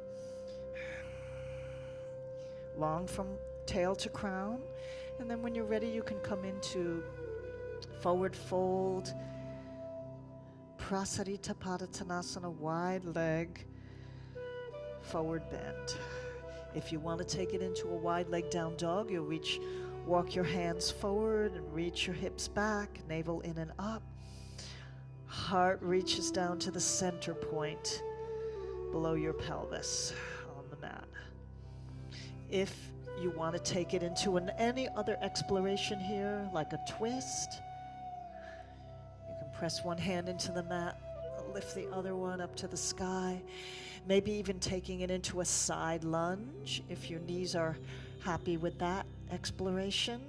Long from tail to crown. And then when you're ready, you can come into forward fold, Prasarita Padottanasana, wide leg, forward bend. If you want to take it into a wide leg down dog, you'll walk your hands forward and reach your hips back, navel in and up. Heart reaches down to the center point below your pelvis on the mat. If you want to take it into any other exploration here, like a twist, you can press one hand into the mat, lift the other one up to the sky, maybe even taking it into a side lunge if your knees are happy with that exploration.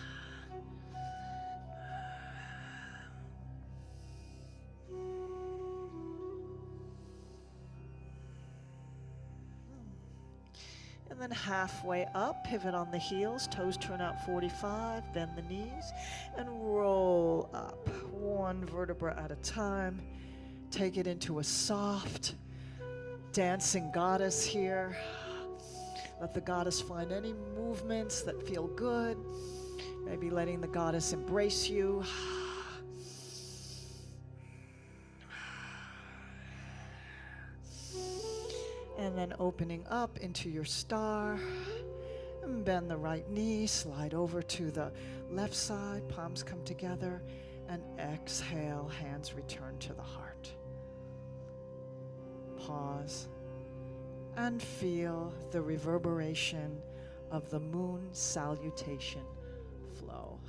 And then halfway up, pivot on the heels, toes turn out 45, bend the knees, and roll up, one vertebra at a time. Take it into a soft, dancing goddess here. Let the goddess find any movements that feel good, maybe letting the goddess embrace you. And then opening up into your star. And bend the right knee, slide over to the left side, palms come together, and exhale, hands return to the heart. Pause and feel the reverberation of the moon salutation flow.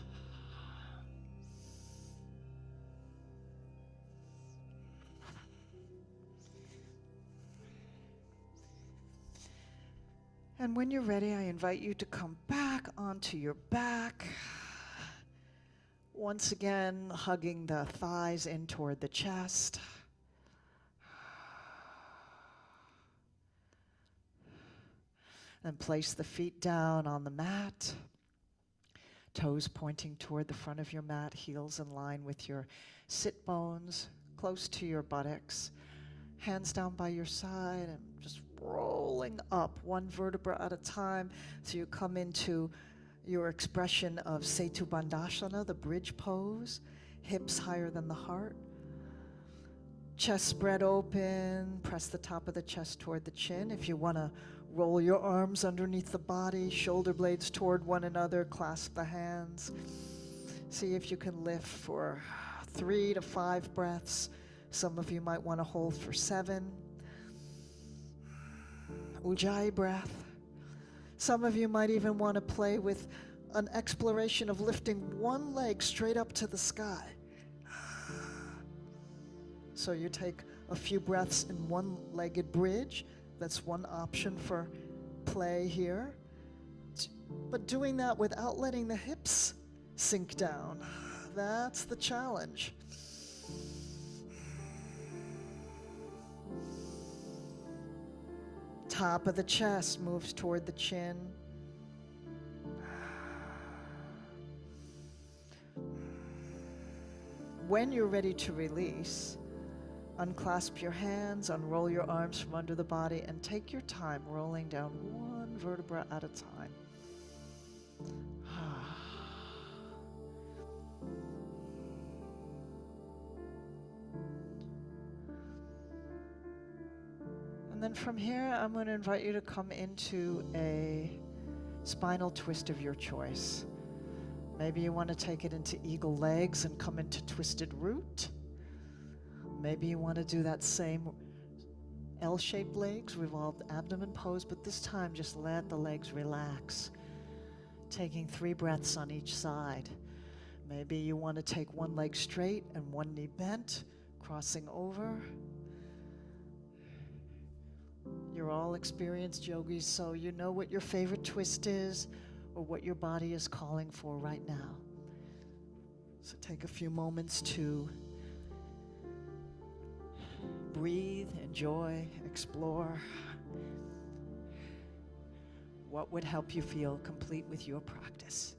And when you're ready, I invite you to come back onto your back. Once again, hugging the thighs in toward the chest. And place the feet down on the mat. Toes pointing toward the front of your mat, heels in line with your sit bones, close to your buttocks. Hands down by your side and just rolling up one vertebra at a time so you come into your expression of Setu Bandhasana, the bridge pose, hips higher than the heart. Chest spread open, press the top of the chest toward the chin. If you want to roll your arms underneath the body, shoulder blades toward one another, clasp the hands. See if you can lift for 3 to 5 breaths. Some of you might want to hold for 7. Ujjayi breath. Some of you might even want to play with an exploration of lifting one leg straight up to the sky. So you take a few breaths in one-legged bridge. That's one option for play here. But doing that without letting the hips sink down, that's the challenge. Top of the chest moves toward the chin. When you're ready to release, unclasp your hands, unroll your arms from under the body, and take your time rolling down one vertebra at a time. And then from here, I'm going to invite you to come into a spinal twist of your choice. Maybe you want to take it into eagle legs and come into twisted root. Maybe you want to do that same L-shaped legs, revolved abdomen pose, but this time just let the legs relax, taking 3 breaths on each side. Maybe you want to take one leg straight and one knee bent, crossing over. You're all experienced yogis, so you know what your favorite twist is or what your body is calling for right now. So take a few moments to breathe, enjoy, explore. What would help you feel complete with your practice?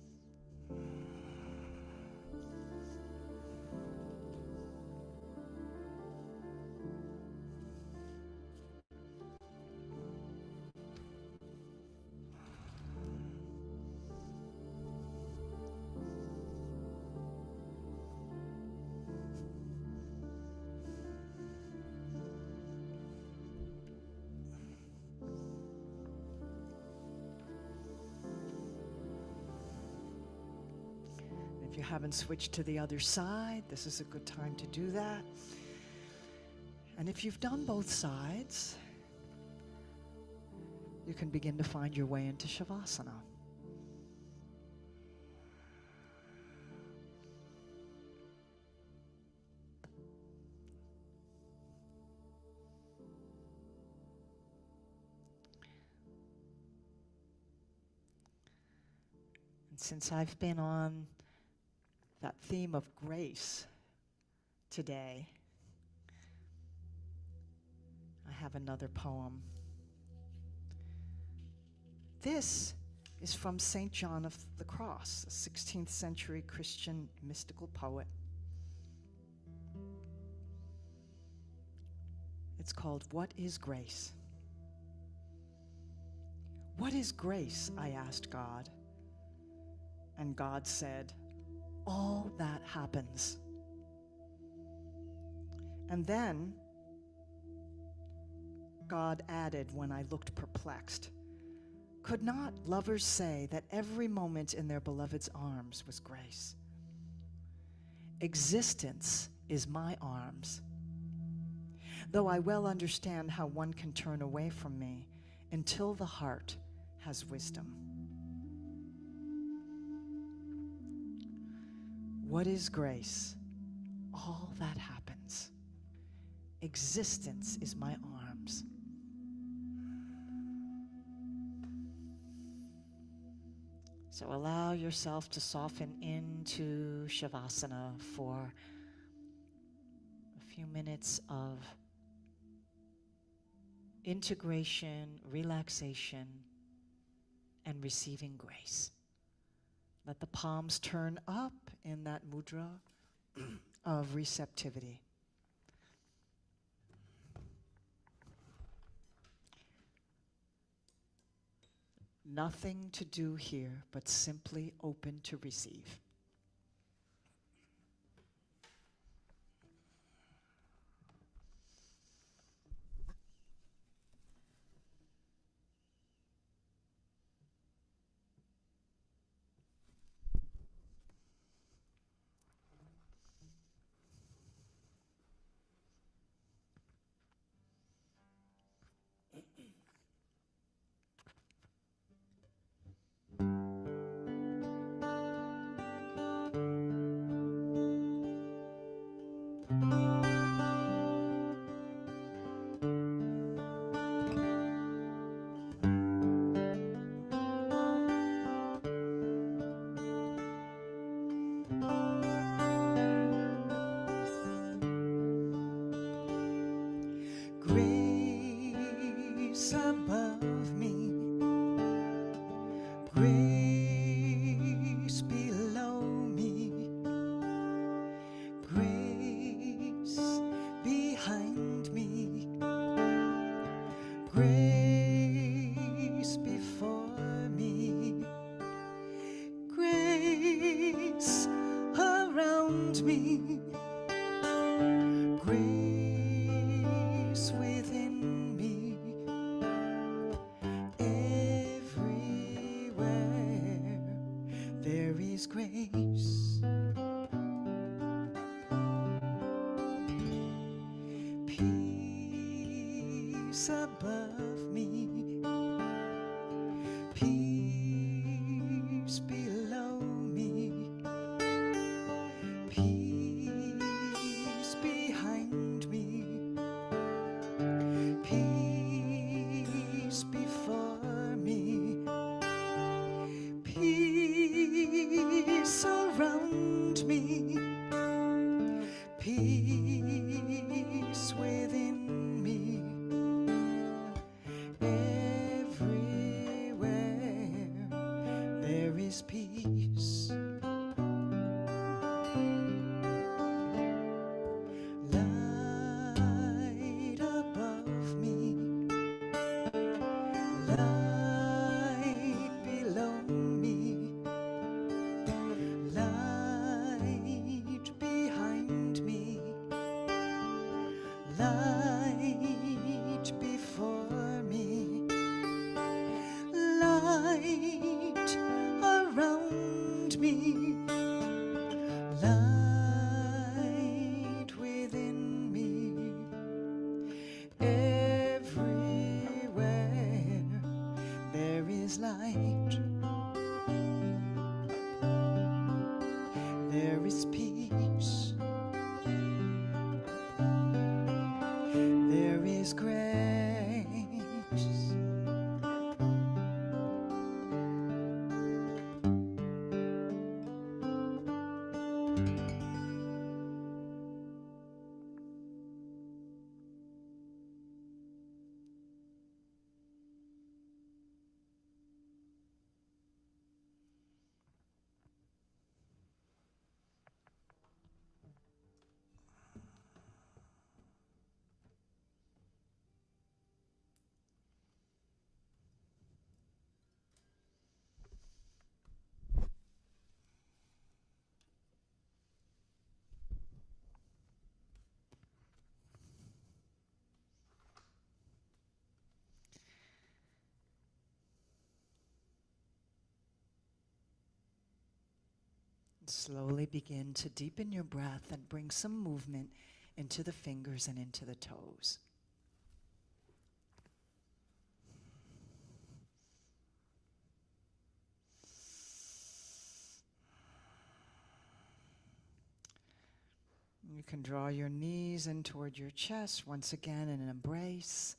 If you haven't switched to the other side, this is a good time to do that. And if you've done both sides, you can begin to find your way into Shavasana. And since I've been on that theme of grace today, I have another poem. This is from St. John of the Cross, a 16th century Christian mystical poet. It's called What is Grace? What is grace? I asked God. And God said, all that happens. And then God added when I looked perplexed, could not lovers say that every moment in their beloved's arms was grace? Existence is my arms, though I well understand how one can turn away from me until the heart has wisdom. What is grace? All that happens. Existence is my arms. So allow yourself to soften into Shavasana for a few minutes of integration, relaxation, and receiving grace. Let the palms turn up in that mudra of receptivity. Nothing to do here but simply open to receive. Grace above me, grace below me, grace behind me, grace before me, grace around me, grace within me, everywhere is grace. Peace above me, peace below me, peace behind me, peace before me, peace around me, peace within me, everywhere there is peace. Light above me, light below me, light behind me, light before me, light around me, light within me, everywhere there is light, there is peace, there is grace. Slowly begin to deepen your breath and bring some movement into the fingers and into the toes. You can draw your knees in toward your chest once again in an embrace.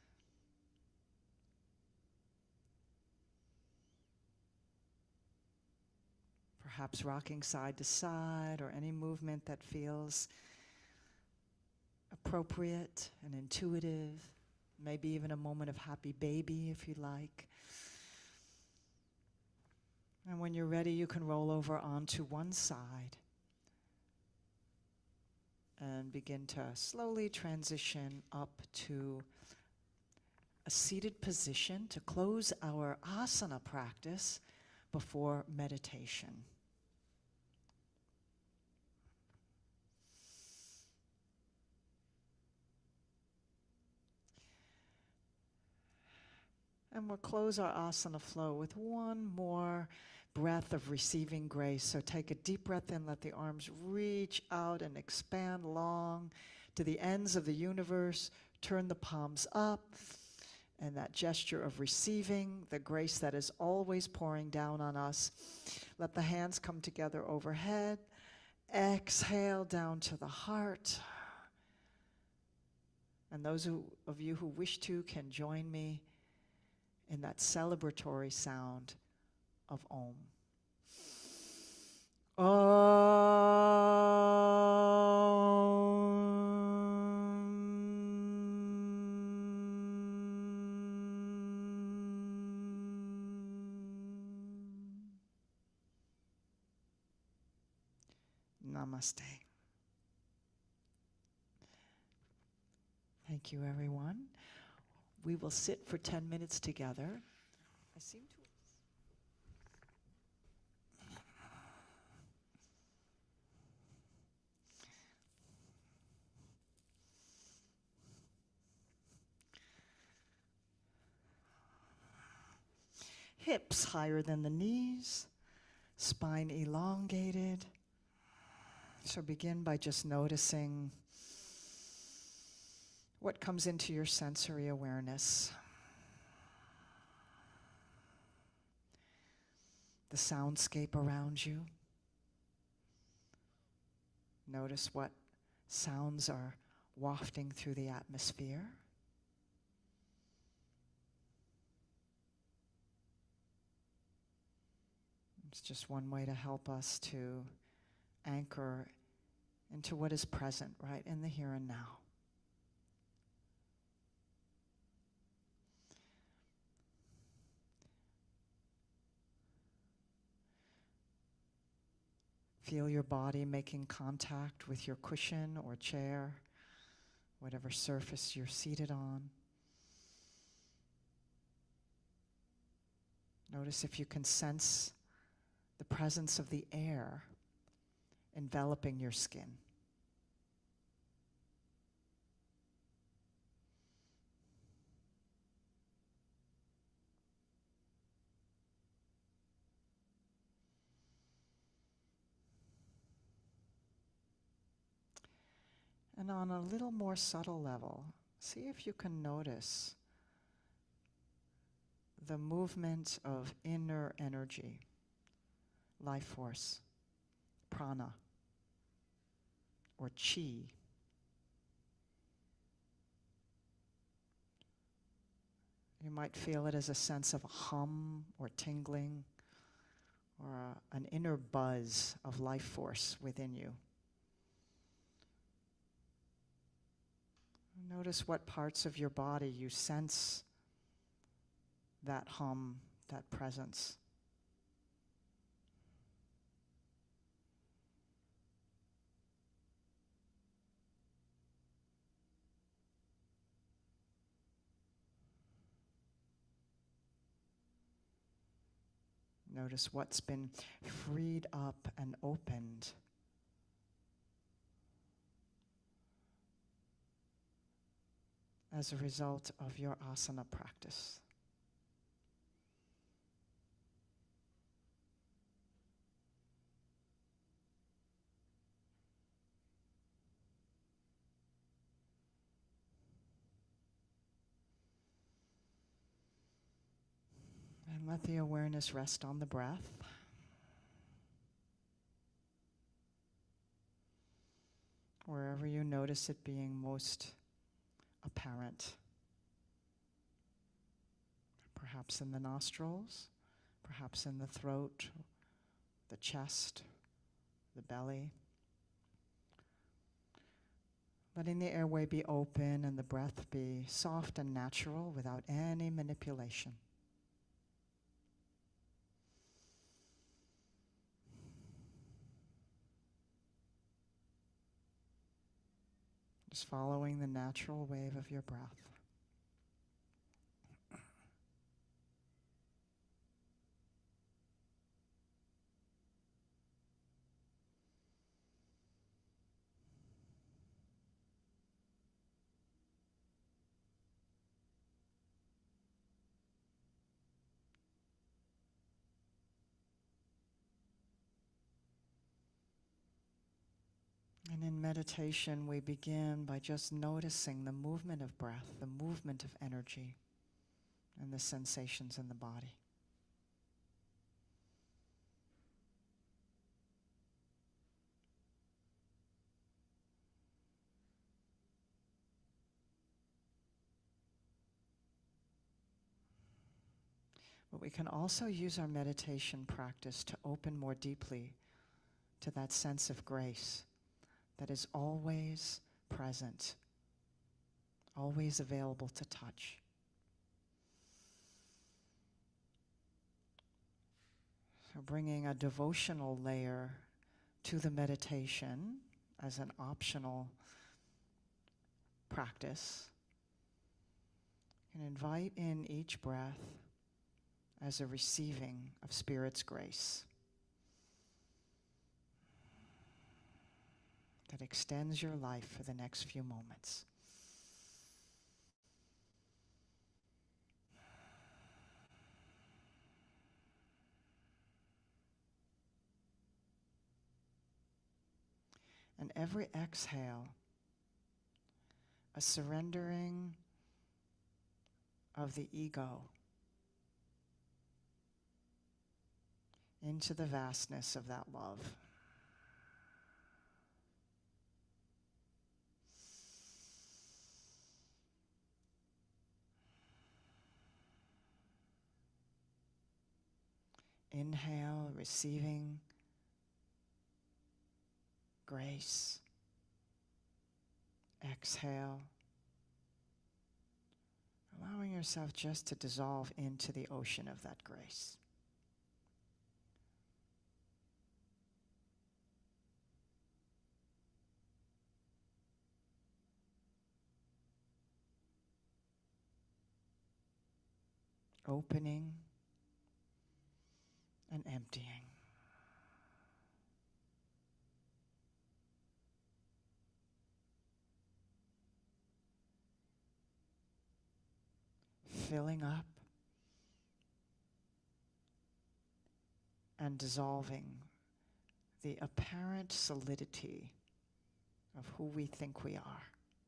Perhaps rocking side to side or any movement that feels appropriate and intuitive. Maybe even a moment of happy baby if you like. And when you're ready, you can roll over onto one side and begin to slowly transition up to a seated position to close our asana practice before meditation. And we'll close our asana flow with one more breath of receiving grace. So take a deep breath in, let the arms reach out and expand long to the ends of the universe. Turn the palms up, and that gesture of receiving the grace that is always pouring down on us. Let the hands come together overhead. Exhale down to the heart. And those of you who wish to can join me in that celebratory sound of Om. Namaste. Thank you, everyone. We will sit for 10 minutes together. I seem to... Hips higher than the knees. spine elongated. So begin by just noticing what comes into your sensory awareness. The soundscape around you. Notice what sounds are wafting through the atmosphere. It's just one way to help us to anchor into what is present right in the here and now. Feel your body making contact with your cushion or chair, whatever surface you're seated on. Notice if you can sense the presence of the air enveloping your skin. And on a little more subtle level, see if you can notice the movement of inner energy, life force, prana, or chi. You might feel it as a sense of a hum or tingling or an inner buzz of life force within you. Notice what parts of your body you sense that hum, that presence. Notice what's been freed up and opened. As a result of your asana practice. And let the awareness rest on the breath. Wherever you notice it being most apparent. Perhaps in the nostrils, perhaps in the throat, the chest, the belly. Letting the airway be open and the breath be soft and natural without any manipulation. Just following the natural wave of your breath. And in meditation, we begin by just noticing the movement of breath, the movement of energy, and the sensations in the body. But we can also use our meditation practice to open more deeply to that sense of grace that is always present, always available to touch. So bringing a devotional layer to the meditation as an optional practice, and invite in each breath as a receiving of Spirit's grace that extends your life for the next few moments. And every exhale, a surrendering of the ego into the vastness of that love. Inhale, receiving grace. Exhale, allowing yourself just to dissolve into the ocean of that grace. Opening and emptying. Filling up and dissolving the apparent solidity of who we think we are.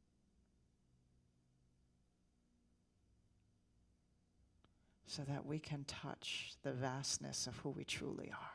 So that we can touch the vastness of who we truly are.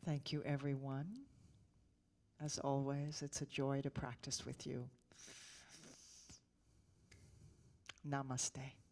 Thank you, everyone. As always, it's a joy to practice with you. Namaste.